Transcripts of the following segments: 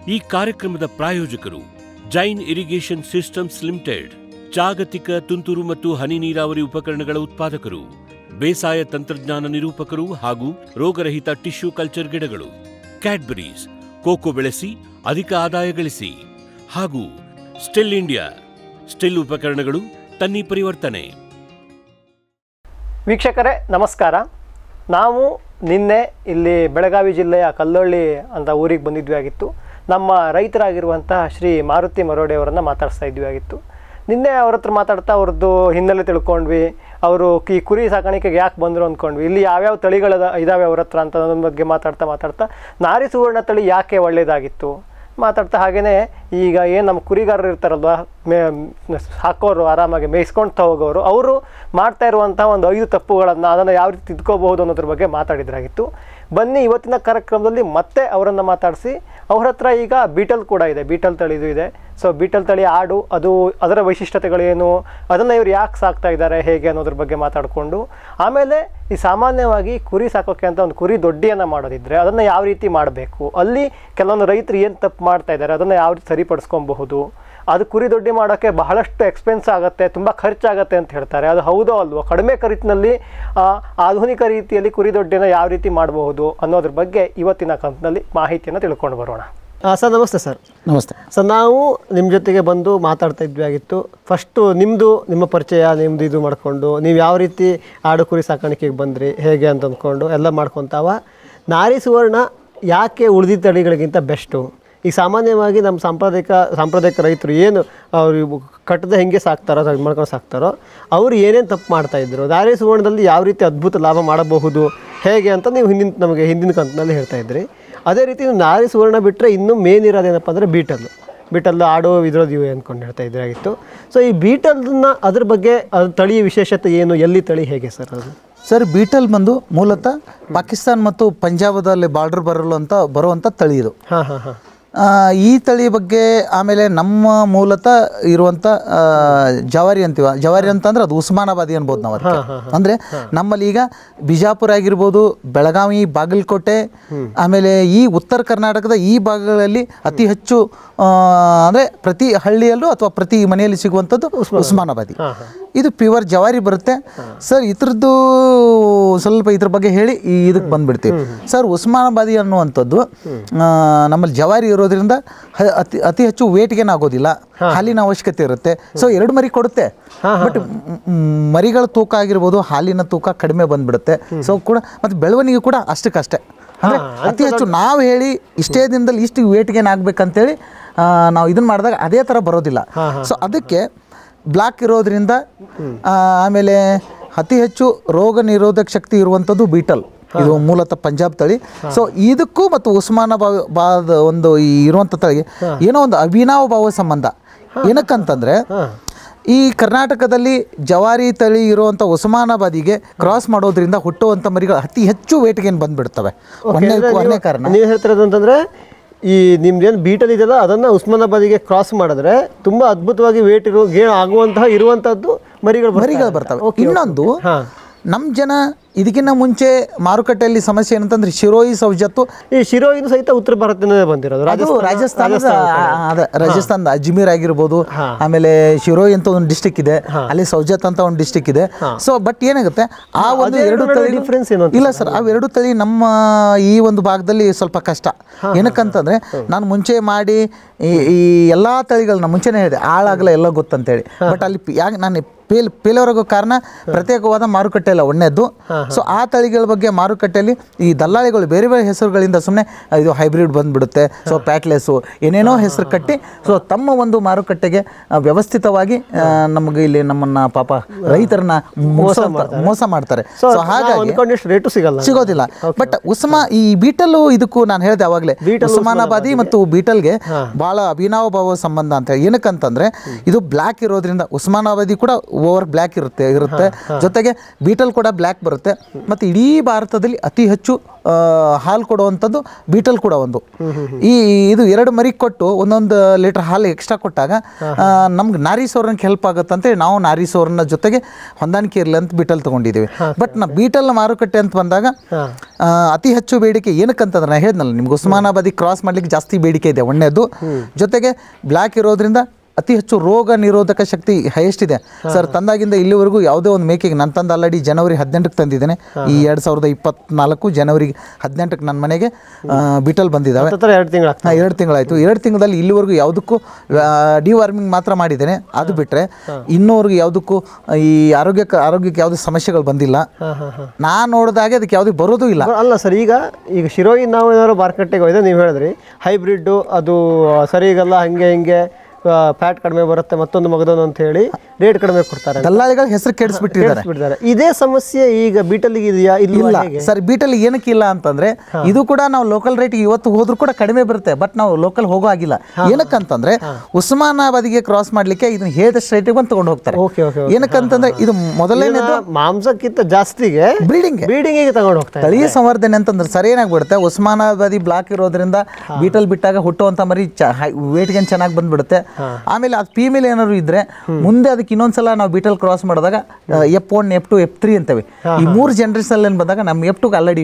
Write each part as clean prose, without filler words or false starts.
ಈ ಕಾರ್ಯಕ್ರಮದ ಪ್ರಾಯೋಜಕರು ಜೈನ್ ಇರಿಗೇಷನ್ ಸಿಸ್ಟಮ್ಸ್ ಲಿಮಿಟೆಡ್, ಜಾಗತಿಕ ತುಂತುರು ಮತ್ತು ಹನಿ ನೀರಾವರಿ ಉಪಕರಣಗಳ ಉತ್ಪಾದಕರು, ಬೇಸಾಯ ತಂತ್ರಜ್ಞಾನ ನಿರೂಪಕರು ಹಾಗೂ ರೋಗರಹಿತ ಟಿಶ್ಯೂ ಕಲ್ಚರ್ ಗಿಡಗಳು, ಕ್ಯಾಡ್ಬರೀಸ್, ಕೋಕೋ ಬೆಳೆಸಿ ಅಧಿಕ ಆದಾಯ ಗಳಿಸಿ, ಹಾಗೂ ಸ್ಟಿಲ್ ಇಂಡಿಯಾ, ಸ್ಟಿಲ್ ಉಪಕರಣಗಳು ತನ್ನಿ ಪರಿವರ್ತನೆ. ವೀಕ್ಷಕರೇ ನಮಸ್ಕಾರ. ನಾವು ನಿನ್ನೆ ಇಲ್ಲಿ ಬೆಳಗಾವಿ ಜಿಲ್ಲೆಯ ಕಲ್ಲೊಳ್ಳಿ ಅಂತ ಊರಿಗೆ ಬಂದಿದ್ವಿ ಆಗಿತ್ತು. ನಮ್ಮ ರೈತರಾಗಿರುವಂತಹ ಶ್ರೀ ಮಾರುತಿ ಮರೋಡೆ ಅವರನ್ನು ಮಾತಾಡಿಸ್ತಾ ಇದ್ವಿ ಆಗಿತ್ತು. ನಿನ್ನೆ ಅವ್ರ ಹತ್ರ ಮಾತಾಡ್ತಾ ಅವ್ರದ್ದು ಹಿನ್ನೆಲೆ ತಿಳ್ಕೊಂಡ್ವಿ. ಅವರು ಈ ಕುರಿ ಸಾಕಾಣಿಕೆಗೆ ಯಾಕೆ ಬಂದರು ಅಂದ್ಕೊಂಡ್ವಿ. ಇಲ್ಲಿ ಯಾವ್ಯಾವ ತಳಿಗಳ ಇದ್ದಾವೆ ಅವ್ರ ಹತ್ರ ಅಂತ ಅನ್ನೋದ್ರ ಬಗ್ಗೆ ಮಾತಾಡ್ತಾ ನಾರಿ ಸುವರ್ಣ ತಳಿ ಯಾಕೆ ಒಳ್ಳೆಯದಾಗಿತ್ತು ಮಾತಾಡ್ತಾ, ಹಾಗೆಯೇ ಈಗ ಏನು ನಮ್ಮ ಕುರಿಗಾರರು ಇರ್ತಾರಲ್ವ, ಹಾಕೋರು ಆರಾಮಾಗಿ ಮೇಯಿಸ್ಕೊಳ್ತಾ ಹೋಗೋರು, ಅವರು ಮಾಡ್ತಾ ಇರುವಂಥ ಒಂದು 5 ತಪ್ಪುಗಳನ್ನು ಅದನ್ನು ಯಾವ ರೀತಿ ತಿದ್ಕೋಬಹುದು ಅನ್ನೋದ್ರ ಬಗ್ಗೆ ಮಾತಾಡಿದ್ರಾಗಿತ್ತು. ಬನ್ನಿ ಇವತ್ತಿನ ಕಾರ್ಯಕ್ರಮದಲ್ಲಿ ಮತ್ತೆ ಅವರನ್ನು ಮಾತಾಡಿಸಿ, ಅವ್ರ ಹತ್ರ ಈಗ ಬೀಟಲ್ ಕೂಡ ಇದೆ, ಬೀಟಲ್ ತಳಿದು ಇದೆ. ಸೊ ಬೀಟಲ್ ತಳಿ ಆಡು, ಅದು ಅದರ ವೈಶಿಷ್ಟ್ಯತೆಗಳೇನು, ಅದನ್ನು ಇವ್ರು ಯಾಕೆ ಸಾಕ್ತಾ ಇದ್ದಾರೆ, ಹೇಗೆ ಅನ್ನೋದ್ರ ಬಗ್ಗೆ ಮಾತಾಡಿಕೊಂಡು, ಆಮೇಲೆ ಈ ಸಾಮಾನ್ಯವಾಗಿ ಕುರಿ ಸಾಕೋಕ್ಕೆ ಅಂತ ಒಂದು ಕುರಿ ದೊಡ್ಡಿಯನ್ನು ಮಾಡೋದಿದ್ರೆ ಅದನ್ನು ಯಾವ ರೀತಿ ಮಾಡಬೇಕು, ಅಲ್ಲಿ ಕೆಲವೊಂದು ರೈತರು ಏನು ತಪ್ಪು ಮಾಡ್ತಾ ಇದ್ದಾರೆ ಅದನ್ನು ಯಾವ ರೀತಿ ಸರಿಪಡಿಸ್ಕೊಬಹುದು, ಅದು ಕುರಿ ದೊಡ್ಡಿ ಮಾಡೋಕ್ಕೆ ಬಹಳಷ್ಟು ಎಕ್ಸ್ಪೆನ್ಸ್ ಆಗುತ್ತೆ, ತುಂಬ ಖರ್ಚಾಗತ್ತೆ ಅಂತ ಹೇಳ್ತಾರೆ. ಅದು ಹೌದೋ ಅಲ್ವೋ, ಕಡಿಮೆ ಖರ್ಚಿನಲ್ಲಿ ಆಧುನಿಕ ರೀತಿಯಲ್ಲಿ ಕುರಿ ದೊಡ್ಡಿನ ಯಾವ ರೀತಿ ಮಾಡಬಹುದು ಅನ್ನೋದ್ರ ಬಗ್ಗೆ ಇವತ್ತಿನ ಕಂತಿನಲ್ಲಿ ಮಾಹಿತಿಯನ್ನು ತಿಳ್ಕೊಂಡು ಬರೋಣ. ಸರ್ ನಮಸ್ತೆ. ಸರ್ ನಮಸ್ತೆ ಸರ್. ನಾವು ನಿಮ್ಮ ಜೊತೆಗೆ ಬಂದು ಮಾತಾಡ್ತಾ ಇದ್ವಿ ಆಗಿತ್ತು. ಫಸ್ಟು ನಿಮ್ಮ ಪರಿಚಯ, ನಿಮ್ಮದು ಇದು ಮಾಡಿಕೊಂಡು ನೀವು ಯಾವ ರೀತಿ ಆಡು ಕುರಿ ಸಾಕಾಣಿಕೆಗೆ ಬಂದ್ರಿ, ಹೇಗೆ ಅಂತ ಅಂದ್ಕೊಂಡು ಎಲ್ಲ ಮಾಡ್ಕೊತಾವ. ನಾರಿ ಸುವರ್ಣ ಯಾಕೆ ಉಳಿದ ತಳಿಗಳಿಗಿಂತ ಬೆಸ್ಟು? ಈಗ ಸಾಮಾನ್ಯವಾಗಿ ನಮ್ಮ ಸಾಂಪ್ರದಾಯಿಕ ರೈತರು ಏನು ಅವರು ಕಟ್ಟದೆ ಹೆಂಗೆ ಸಾಕ್ತಾರೋ, ಅದು ಮಾಡ್ಕೊಂಡು ಸಾಕ್ತಾರೋ, ಅವರು ಏನೇನು ತಪ್ಪು ಮಾಡ್ತಾಯಿದ್ರು, ನಾರಿ ಸುವರ್ಣದಲ್ಲಿ ಯಾವ ರೀತಿ ಅದ್ಭುತ ಲಾಭ ಮಾಡಬಹುದು ಹೇಗೆ ಅಂತ ನೀವು ಹಿಂದಿನ ಕಂತಿನಲ್ಲಿ ಹೇಳ್ತಾ ಇದ್ರಿ. ಅದೇ ರೀತಿ ನಾರಿ ಸುವರ್ಣ ಬಿಟ್ಟರೆ ಇನ್ನೂ ಮೇನ್ ಇರೋದೇನಪ್ಪ ಅಂದರೆ ಬೀಟಲ್ ಆಡೋ ಇದ್ರದ್ದು ಇವೆ ಅಂದ್ಕೊಂಡು ಹೇಳ್ತಾ ಇದ್ರಾಗಿತ್ತು. ಸೊ ಈ ಬೀಟಲ್ನ ಅದ್ರ ಬಗ್ಗೆ ಅದು ತಳಿಯ ವಿಶೇಷತೆ ಏನು, ಎಲ್ಲಿ ತಳಿ, ಹೇಗೆ ಸರ್ ಅದು? ಸರ್, ಬೀಟಲ್ ಬಂದು ಮೂಲತಃ ಪಾಕಿಸ್ತಾನ ಮತ್ತು ಪಂಜಾಬದಲ್ಲಿ ಬಾರ್ಡರ್ ಬರುವಂಥ ತಳಿ ಇದು. ಈ ತಳಿ ಬಗ್ಗೆ ಆಮೇಲೆ ನಮ್ಮ ಮೂಲತಃ ಇರುವಂಥ ಜವಾರಿ ಅಂತಂದ್ರೆ ಅದು ಉಸ್ಮಾನಾಬಾದಿ ಅನ್ಬೋದು ನಾವು. ಅಂದರೆ ನಮ್ಮಲ್ಲಿ ಈಗ ಬಿಜಾಪುರ ಆಗಿರ್ಬೋದು, ಬೆಳಗಾವಿ, ಬಾಗಲಕೋಟೆ, ಆಮೇಲೆ ಈ ಉತ್ತರ ಕರ್ನಾಟಕದ ಈ ಭಾಗಗಳಲ್ಲಿ ಅತಿ ಹೆಚ್ಚು ಅಂದರೆ ಪ್ರತಿ ಹಳ್ಳಿಯಲ್ಲೂ ಅಥವಾ ಪ್ರತಿ ಮನೆಯಲ್ಲಿ ಸಿಗುವಂಥದ್ದು ಉಸ್ಮಾನಾಬಾದಿ. ಇದು ಪ್ಯೂರ್ ಜವಾರಿ ಬರುತ್ತೆ ಸರ್. ಇದ್ರದ್ದು ಸ್ವಲ್ಪ ಇದ್ರ ಬಗ್ಗೆ ಹೇಳಿ ಇದಕ್ಕೆ ಬಂದ್ಬಿಡ್ತೀವಿ ಸರ್. ಉಸ್ಮಾನಾಬಾದಿ ಅನ್ನುವಂಥದ್ದು ನಮ್ಮಲ್ಲಿ ಜವಾರಿ ಇರೋದ್ರಿಂದ ಅತಿ ಹೆಚ್ಚು ವೇಟ್ಗೇನು ಆಗೋದಿಲ್ಲ, ಹಾಲಿನ ಅವಶ್ಯಕತೆ ಇರುತ್ತೆ. ಸೊ 2 ಮರಿ ಕೊಡುತ್ತೆ, ಬಟ್ ಮರಿಗಳ ತೂಕ ಆಗಿರ್ಬೋದು, ಹಾಲಿನ ತೂಕ ಕಡಿಮೆ ಬಂದ್ಬಿಡುತ್ತೆ. ಸೊ ಕೂಡ ಮತ್ತು ಬೆಳವಣಿಗೆ ಕೂಡ ಅಷ್ಟಕ್ಕಷ್ಟೇ. ಅಂದರೆ ಅತಿ ಹೆಚ್ಚು ನಾವು ಹೇಳಿ ಇಷ್ಟೇ ದಿನದಲ್ಲಿ ಇಷ್ಟು ವೇಟ್ಗೇನು ಆಗ್ಬೇಕಂತೇಳಿ ನಾವು ಇದನ್ನು ಮಾಡಿದಾಗ ಅದೇ ಥರ ಬರೋದಿಲ್ಲ. ಸೊ ಅದಕ್ಕೆ ಬ್ಲಾಕ್ ಇರೋದ್ರಿಂದ, ಆಮೇಲೆ ಅತಿ ಹೆಚ್ಚು ರೋಗ ನಿರೋಧಕ ಶಕ್ತಿ ಇರುವಂಥದ್ದು ಬೀಟಲ್. ಇದು ಮೂಲತಃ ಪಂಜಾಬ್ ತಳಿ. ಸೊ ಇದಕ್ಕೂ ಮತ್ತು ಉಸ್ಮಾನಾಬಾದ್ ಒಂದು ಇರುವಂಥ ತಳಿಗೆ ಏನೋ ಒಂದು ಅವಿನಾಭಾವ ಸಂಬಂಧ. ಏನಕ್ಕಂತಂದರೆ ಈ ಕರ್ನಾಟಕದಲ್ಲಿ ಜವಾರಿ ತಳಿ ಇರುವಂಥ ಉಸ್ಮಾನಾಬಾದಿಗೆ ಕ್ರಾಸ್ ಮಾಡೋದ್ರಿಂದ ಹುಟ್ಟುವಂಥ ಮರಿಗಳು ಅತಿ ಹೆಚ್ಚು ವೇಟ್ಗೇನು ಬಂದುಬಿಡ್ತವೆ. ಒಂದನೇ ಕಾರಣ ನೀವು ಹೇಳ್ತಿರೋದು ಅಂತಂದರೆ ಈ ನಿಮ್ದೇನು ಬೀಟಲ್ ಇದೆಯಲ್ಲ ಅದನ್ನು ಉಸ್ಮಾನಾಬಾದಿಗೆ ಕ್ರಾಸ್ ಮಾಡಿದ್ರೆ ತುಂಬ ಅದ್ಭುತವಾಗಿ ವೇಟ್ ಇರುವಂಥದ್ದು ಮರಿಗಳು ಬರ್ತವೆ. ಇನ್ನೊಂದು, ನಮ್ಮ ಜನ ಇದಕ್ಕಿಂತ ಮುಂಚೆ ಮಾರುಕಟ್ಟೆಯಲ್ಲಿ ಸಮಸ್ಯೆ ಏನಂತಂದ್ರೆ ಶಿರೋಯಿ ಸೌಜತ್ತು. ಈ ಶಿರೋಯಿನ ಸಹಿತ ಉತ್ತರ ಭಾರತದಿಂದ ಬಂದಿರೋದು, ರಾಜಸ್ಥಾನದ ಅಜ್ಮೀರ್ ಆಗಿರ್ಬೋದು. ಆಮೇಲೆ ಶಿರೋಯಿ ಅಂತ ಒಂದು ಡಿಸ್ಟಿಕ್ ಇದೆ, ಅಲ್ಲಿ ಸೌಜತ್ ಅಂತ ಒಂದು ಡಿಸ್ಟಿಕ್ ಇದೆ. ಸೊ ಬಟ್ ಏನಾಗುತ್ತೆ, ಆ ಒಂದು 2 ತಳಿ ಡಿಫ್ರೆನ್ಸ್ ಏನು ಇಲ್ಲ ಸರ್. ಆ 2 ತಳಿ ನಮ್ಮ ಈ ಒಂದು ಭಾಗದಲ್ಲಿ ಸ್ವಲ್ಪ ಕಷ್ಟ. ಏನಕ್ಕಂತಂದ್ರೆ ನಾನು ಮುಂಚೆ ಮಾಡಿ ಈ ಎಲ್ಲ ತಳಿಗಳನ್ನ ಮುಂಚೆನೇ ಹೇಳಿದೆ, ಆಳಾಗಲ್ಲ ಎಲ್ಲ ಗೊತ್ತಂತೇಳಿ. ಬಟ್ ಅಲ್ಲಿ ಯಾಕೆ ನಾನು ಪೇಲವರೆಗೂ ಕಾರಣ ಪ್ರತ್ಯೇಕವಾದ ಮಾರುಕಟ್ಟೆ ಇಲ್ಲ ಒಣ್ಣೆದ್ದು. ಸೊ ಆ ತಳಿಗಳ ಬಗ್ಗೆ ಮಾರುಕಟ್ಟೆಯಲ್ಲಿ ಈ ದಲ್ಲಾಳಿಗಳು ಬೇರೆ ಬೇರೆ ಹೆಸರುಗಳಿಂದ ಸುಮ್ಮನೆ ಇದು ಹೈಬ್ರಿಡ್ ಬಂದುಬಿಡುತ್ತೆ, ಸೊ ಪ್ಯಾಟ್ಲೆಸ್ಸು ಏನೇನೋ ಹೆಸರು ಕಟ್ಟಿ ಸೊ ತಮ್ಮ ಒಂದು ಮಾರುಕಟ್ಟೆಗೆ ವ್ಯವಸ್ಥಿತವಾಗಿ ನಮಗೆ ಇಲ್ಲಿ ನಮ್ಮನ್ನು ಪಾಪ ರೈತರನ್ನ ಮೋಸ ಮಾಡ್ತಾರೆ. ಸೊ ಹಾಗಾಗಿ ರೇಟು ಸಿಗೋದಿಲ್ಲ. ಬಟ್ ಈ ಬೀಟಲ್ಲು ಇದಕ್ಕೂ ನಾನು ಹೇಳಿದೆ ಅವಾಗಲೇ, ಉಸ್ಮಾನಾಬಾದಿ ಮತ್ತು ಬೀಟಲ್ಗೆ ಭಾಳ ಅವಿನಾಭಾವ ಸಂಬಂಧ ಅಂತ ಹೇಳಿ. ಏನಕ್ಕಂತಂದರೆ ಇದು ಬ್ಲ್ಯಾಕ್ ಇರೋದ್ರಿಂದ ಉಸ್ಮಾನಾಬಾದಿ ಕೂಡ ಓವರ್ ಬ್ಲ್ಯಾಕ್ ಇರುತ್ತೆ ಜೊತೆಗೆ ಬೀಟಲ್ ಕೂಡ ಬ್ಲ್ಯಾಕ್ ಬರುತ್ತೆ ಮತ್ತು ಇಡೀ ಭಾರತದಲ್ಲಿ ಅತಿ ಹೆಚ್ಚು ಹಾಲು ಕೊಡುವಂಥದ್ದು ಬೀಟಲ್ ಕೂಡ ಒಂದು. ಇದು 2 ಮರಿ ಕೊಟ್ಟು 1 ಲೀಟರ್ ಹಾಲು ಎಕ್ಸ್ಟ್ರಾ ಕೊಟ್ಟಾಗ ನಮ್ಗೆ ನಾರಿ ಸೋರ್ನಕ್ಕೆ ಹೆಲ್ಪ್ ಆಗುತ್ತಂತೇಳಿ ನಾವು ನಾರಿ ಸೋರ್ನ ಜೊತೆಗೆ ಹೊಂದಾಣಿಕೆ ಇರಲಿ ಅಂತ ಬೀಟಲ್ ತೊಗೊಂಡಿದ್ದೀವಿ. ಬಟ್ ಬೀಟಲ್ನ ಮಾರುಕಟ್ಟೆ ಅಂತ ಬಂದಾಗ ಅತಿ ಹೆಚ್ಚು ಬೇಡಿಕೆ ಏನಕ್ಕಂತಂದ್ರೆ ನಾನು ಹೇಳಿದ್ನಲ್ಲ ನಿಮ್ಗೆ ಉಸ್ಮಾನಾಬಾದಿ ಕ್ರಾಸ್ ಮಾಡ್ಲಿಕ್ಕೆ ಜಾಸ್ತಿ ಬೇಡಿಕೆ ಇದೆ ಒಳ್ಳೆಯದು. ಜೊತೆಗೆ ಬ್ಲ್ಯಾಕ್ ಇರೋದ್ರಿಂದ ಅತಿ ಹೆಚ್ಚು ರೋಗ ನಿರೋಧಕ ಶಕ್ತಿ ಹೈಯೆಸ್ಟ್ ಇದೆ ಸರ್. ತಂದಾಗಿಂದ ಇಲ್ಲಿವರೆಗೂ ಯಾವುದೇ ಒಂದು ಮೇಕೆಗೆ ನಾನು ತಂದು ಆಲ್ರೆಡಿ ಜನವರಿ 18ಕ್ಕೆ ತಂದಿದ್ದೇನೆ. ಈ 2024 ಜನವರಿ 18ಕ್ಕೆ ನನ್ನ ಮನೆಗೆ ಬೀಟಲ್ ಬಂದಿದ್ದಾವೆ. 2 ತಿಂಗಳಾಯಿತು. 2 ತಿಂಗಳಲ್ಲಿ ಇಲ್ಲಿವರೆಗೂ ಯಾವುದಕ್ಕೂ ಡಿವಾರ್ಮಿಂಗ್ ಮಾತ್ರ ಮಾಡಿದ್ದೇನೆ. ಅದು ಬಿಟ್ಟರೆ ಇನ್ನೂವರೆಗೂ ಯಾವುದಕ್ಕೂ ಈ ಆರೋಗ್ಯಕ್ಕೆ ಯಾವುದೇ ಸಮಸ್ಯೆಗಳು ಬಂದಿಲ್ಲ. ನಾನು ನೋಡಿದಾಗೆ ಅದಕ್ಕೆ ಯಾವುದೇ ಬರೋದು ಇಲ್ಲ. ಅಲ್ಲ ಸರ್, ಈಗ ಶಿರೋಯಿ ನಾವು ಏನಾದ್ರು ಮಾರ್ಕೆಟಿಗೆ ಹೋಯ್ದೆ ನೀವು ಹೇಳಿದ್ರಿ ಹೈಬ್ರಿಡ್ಡು ಅದು ಸರಿ ಈಗಲ್ಲ, ಹಿಂಗೆ ಫ್ಯಾಟ್ ಕಡಿಮೆ ಬರುತ್ತೆ ಮತ್ತೊಂದು ಮಗದೊಂದು ಅಂತ ಹೇಳಿ ರೇಟ್ ಕಡಿಮೆ ಕೊಡ್ತಾರೆ. ದಲ್ಲಾಳಿಗಳ ಹೆಸರು ಕೆಡಿಸ್ಬಿಟ್ಟಿದ್ದಾರೆ. ಇದೇ ಸಮಸ್ಯೆ ಈಗ ಬೀಟಲ್ಗೆ ಇದೆಯಾ? ಇಲ್ಲ ಸರ್, ಬೀಟಲ್ ಏನಕ್ಕೆ ಇಲ್ಲ ಅಂತಂದ್ರೆ ಇದು ಕೂಡ ನಾವು ಲೋಕಲ್ ರೇಟ್ ಇವತ್ತು ಹೋದ್ರೂ ಕೂಡ ಕಡಿಮೆ ಬರುತ್ತೆ. ಬಟ್ ನಾವು ಲೋಕಲ್ ಹೋಗೋ ಆಗಿಲ್ಲ. ಏನಕ್ಕಂತಂದ್ರೆ ಉಸ್ಮಾನಾಬಾದಿಗೆ ಕ್ರಾಸ್ ಮಾಡ್ಲಿಕ್ಕೆ ಇದನ್ನ ಹೇಳಿದಷ್ಟು ರೇಟಿಗೆ ಬಂದು ತಗೊಂಡು ಹೋಗ್ತಾರೆ. ಏನಕ್ಕಂತಂದ್ರೆ ಇದು ಮೊದಲನೇದು ಮಾಂಸಕ್ಕಿಂತ ಜಾಸ್ತಿಗೆ ಬ್ರೀಡಿಂಗಿಗೆ ತಗೊಂಡು ಹೋಗ್ತಾರೆ. ತಳಿಯ ಸಂವರ್ಧನೆ ಅಂತಂದ್ರೆ ಸರಿ ಏನಾಗ್ಬಿಡುತ್ತೆ, ಉಸ್ಮಾನಾಬಾದಿ ಬ್ಲಾಕ್ ಇರೋದ್ರಿಂದ ಬೀಟಲ್ ಬಿಟ್ಟಾಗ ಹುಟ್ಟುವಂತ ಮರಿ ವೇಟ್ಗೆ ಚೆನ್ನಾಗಿ ಬಂದ್ಬಿಡುತ್ತೆ. ಆಮೇಲೆ ಅದು ಫೀಮೇಲ್ ಏನಾದ್ರು ಇದ್ರೆ ಮುಂದೆ ಅದಕ್ಕೆ ಇನ್ನೊಂದ್ಸಲ ನಾವು ಬೀಟಲ್ ಕ್ರಾಸ್ ಮಾಡಿದಾಗ F1, F2, F3 ಅಂತೇವೆ. ಈ 3 ಜನರೇಷನ್ ಬಂದಾಗ ನಮ್ಮ F2 ಆಲ್ರೆಡಿ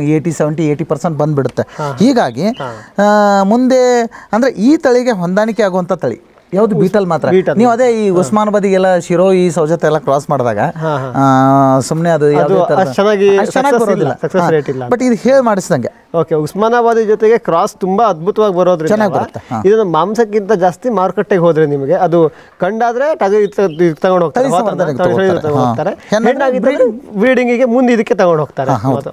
80% ಬಂದ್ಬಿಡುತ್ತೆ. ಹೀಗಾಗಿ ಮುಂದೆ ಅಂದ್ರೆ ಈ ತಳಿಗೆ ಹೊಂದಾಣಿಕೆ ಆಗುವಂತ ತಳಿ ಯಾವುದು ಬೀಟಲ್ ಮಾತ್ರ. ನೀವು ಅದೇ ಈ ಉಸ್ಮಾನಾಬಾದಿಗೆಲ್ಲ ಶಿರೋಯಿ ಸೌಜತ್ ಎಲ್ಲ ಕ್ರಾಸ್ ಮಾಡಿದಾಗ ಸುಮ್ಮನೆ ಅದು ಚೆನ್ನಾಗಿ ಬರೋದಿಲ್ಲ. ಬಟ್ ಇದು ಹೇಳಿ ಮಾಡಿಸಿದಂಗೆ ಉಸ್ಮಾನಾಬಾದಿ ಜೊತೆಗೆ ಕ್ರಾಸ್ ತುಂಬಾ ಅದ್ಭುತವಾಗಿ ಬರೋದ್ರಿಂದ ಚೆನ್ನಾಗಿ ಬರುತ್ತೆ. ಇದನ್ನ ಮಾಂಸಕ್ಕಿಂತ ಜಾಸ್ತಿ ಮಾರುಕಟ್ಟೆಗೆ ಹೋದ್ರೆ ನಿಮಗೆ ಅದು ಕಂಡಾದ್ರೆ ತಗೊಂಡು ಹೋಗ್ತಾರೆ. ಬ್ರೀಡಿಂಗಿಗೆ ಮುಂದೆ ಇದಕ್ಕೆ ತಗೊಂಡು ಹೋಗ್ತಾರೆ.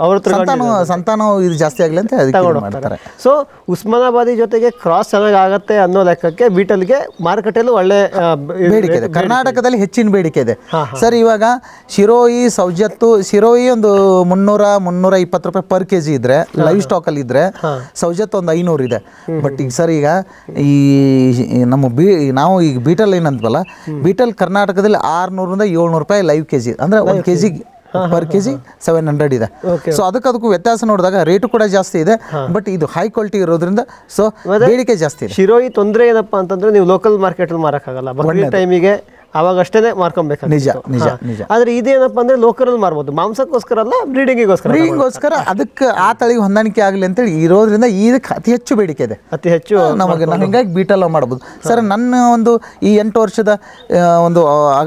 ಸಂತಾನ ಇದು ಜಾಸ್ತಿ ಆಗಲಿ ಅಂತ ತಗೊಂಡು ಹೋಗ್ತಾರೆ. ಸೊ ಉಸ್ಮಾನಾಬಾದಿ ಜೊತೆಗೆ ಕ್ರಾಸ್ ಚೆನ್ನಾಗಿ ಆಗತ್ತೆ ಅನ್ನೋ ಲೆಕ್ಕಕ್ಕೆ ಬೀಟಲ್ಗೆ ಮಾರುಕಟ್ಟೆಯಲ್ಲಿ ಒಳ್ಳೆ ಬೇಡಿಕೆ ಇದೆ. ಕರ್ನಾಟಕದಲ್ಲಿ ಹೆಚ್ಚಿನ ಬೇಡಿಕೆ ಇದೆ ಸರ್. ಇವಾಗ ಶಿರೋಯಿ ಸೌಜತ್ತು ಶಿರೋಯಿ ಒಂದು 300-320 ರೂಪಾಯಿ ಪರ್ kg ಇದ್ರೆ ಲೈವ್ ಸ್ಟಾಕ್ ಅಲ್ಲಿ ಇದ್ರೆ ಸೌಜತ್ ಒಂದು 500 ಇದೆ. ಬಟ್ ಈಗ ಸರ್ ಈಗ ಈ ನಮ್ಮ ನಾವು ಈಗ ಬೀಟಲ್ ಏನಂತವಲ್ಲ, ಬೀಟಲ್ ಕರ್ನಾಟಕದಲ್ಲಿ 600-700 ರೂಪಾಯಿ ಲೈವ್ kg ಅಂದ್ರೆ 1 kg ಪರ್ kg 700 ಇದೆ. ಸೊ ಅದಕ್ಕೂ ವ್ಯತ್ಯಾಸ ನೋಡಿದಾಗ ರೇಟು ಕೂಡ ಜಾಸ್ತಿ ಇದೆ. ಬಟ್ ಇದು ಹೈ ಕ್ವಾಲಿಟಿ ಇರೋದ್ರಿಂದ ಸೊ ಬೇಡಿಕೆ ಜಾಸ್ತಿ ಇದೆ. ಶಿರೋಯಿ ತೊಂದರೆ ಏನಪ್ಪಾ ಅಂತಂದ್ರೆ ನೀವು ಲೋಕಲ್ ಮಾರ್ಕೆಟ್ ಅಲ್ಲಿ ಮಾರಕ್ಕಾಗಲ್ಲ. ಬಕ್ರೀದ್ ಟೈಮಿಗೆ ಅವಾಗ ಅಷ್ಟೇ ಮಾರ್ಕೊಬೇಕು. ನಿಜ. ಆದ್ರೆ ಇದೇನಪ್ಪ ಅಂದ್ರೆ ಲೋಕಲ್ ಮಾರ್ಬೋದು, ಮಾಂಸಕ್ಕೋಸ್ಕರ ಅಲ್ಲ, ಬ್ರೀಡಿಂಗಿಗೋಸ್ಕರ. ಅದಕ್ಕೆ ಆ ತಳಿಗೆ ಹೊಂದಾಣಿಕೆ ಆಗಲಿ ಅಂತೇಳಿ ಇರೋದ್ರಿಂದ ಇದಕ್ಕೆ ಅತಿ ಹೆಚ್ಚು ಬೇಡಿಕೆ ಇದೆ. ಅತಿ ಹೆಚ್ಚು ನಮಗೆ ನಾವು ಹಿಂಗಾಗಿ ಬೀಟಲ್ ಮಾಡ್ಬೋದು ಸರ್. ನನ್ನ ಒಂದು ಈ 8 ವರ್ಷದ ಒಂದು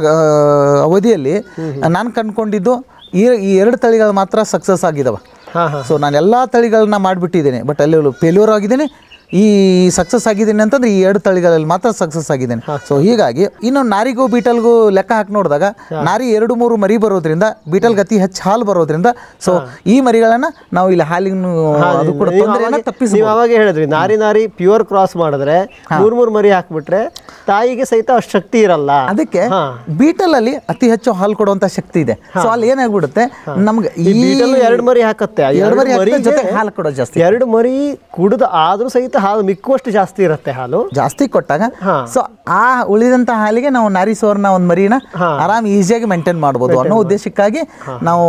ಅವಧಿಯಲ್ಲಿ ನಾನು ಕಂಡುಕೊಂಡಿದ್ದು ಈ 2 ತಳಿಗಳು ಮಾತ್ರ ಸಕ್ಸಸ್ ಆಗಿದಾವೆ. ಸೊ ನಾನು ಎಲ್ಲ ತಳಿಗಳನ್ನ ಮಾಡಿಬಿಟ್ಟಿದ್ದೇನೆ. ಬಟ್ ಅಲ್ಲಿ ಫೇಲ್ಯೂರ್ ಆಗಿದ್ದೇನೆ. ಈ ಸಕ್ಸಸ್ ಆಗಿದ್ದೀನಿ ಅಂತಂದ್ರೆ ಈ 2 ತಳಿಗಳಲ್ಲಿ ಮಾತ್ರ ಸಕ್ಸಸ್ ಆಗಿದ್ದೇನೆ. ಸೊ ಹೀಗಾಗಿ ಇನ್ನು ನಾರಿಗೂ ಬೀಟಲ್ಗೂ ಲೆಕ್ಕ ಹಾಕಿ ನೋಡಿದಾಗ ನಾರಿ 2-3 ಮರಿ ಬರೋದ್ರಿಂದ ಬೀಟಲ್ಗೆ ಅತಿ ಹೆಚ್ಚು ಹಾಲು ಬರೋದ್ರಿಂದ ಸೊ ಈ ಮರಿಗಳನ್ನ ನಾವು ಇಲ್ಲಿ ಹಾಲಿನ ಅದು ಕೂಡ ತಪ್ಪಿಸಿ. ನೀವು ಅವಾಗ ಹೇಳಿದ್ರಿ ನಾರಿ ಪ್ಯೂರ್ ಕ್ರಾಸ್ ಮಾಡಿದ್ರೆ 3 ಮರಿ ಹಾಕ್ಬಿಟ್ರೆ ತಾಯಿಗೆ ಸಹಿತ ಅಷ್ಟು ಶಕ್ತಿ ಇರಲ್ಲ. ಅದಕ್ಕೆ ಬೀಟಲ್ ಅಲ್ಲಿ ಅತಿ ಹೆಚ್ಚು ಹಾಲು ಕೊಡುವಂತ ಶಕ್ತಿ ಇದೆ. ಸೊ ಅಲ್ಲಿ ಏನಾಗ್ಬಿಡುತ್ತೆ ನಮ್ಗೆ ಈ 2 ಮರಿ ಹಾಕತ್ತೆ, 2 ಮರಿ ಜೊತೆ ಹಾಲು ಕೊಡೋದು ಜಾಸ್ತಿ. 2 ಮರಿ ಕುಡಿದ ಆದ್ರೂ ಸಹಿತ ಹಾಲು ಮಿಕ್ಕುವಷ್ಟು ಜಾಸ್ತಿ ಇರುತ್ತೆ. ಹಾಲು ಜಾಸ್ತಿ ಕೊಟ್ಟಾಗ ಸೊ ಆ ಉಳಿದಂತ ಹಾಲಿಗೆ ನಾವು ನಾರಿ ಸೋರ್ನ ಒಂದು ಮರಿನ ಆರಾಮ್ ಈಸಿಯಾಗಿ ಮೇಂಟೈನ್ ಮಾಡ್ಬೋದು ಅನ್ನೋ ಉದ್ದೇಶಕ್ಕಾಗಿ ನಾವು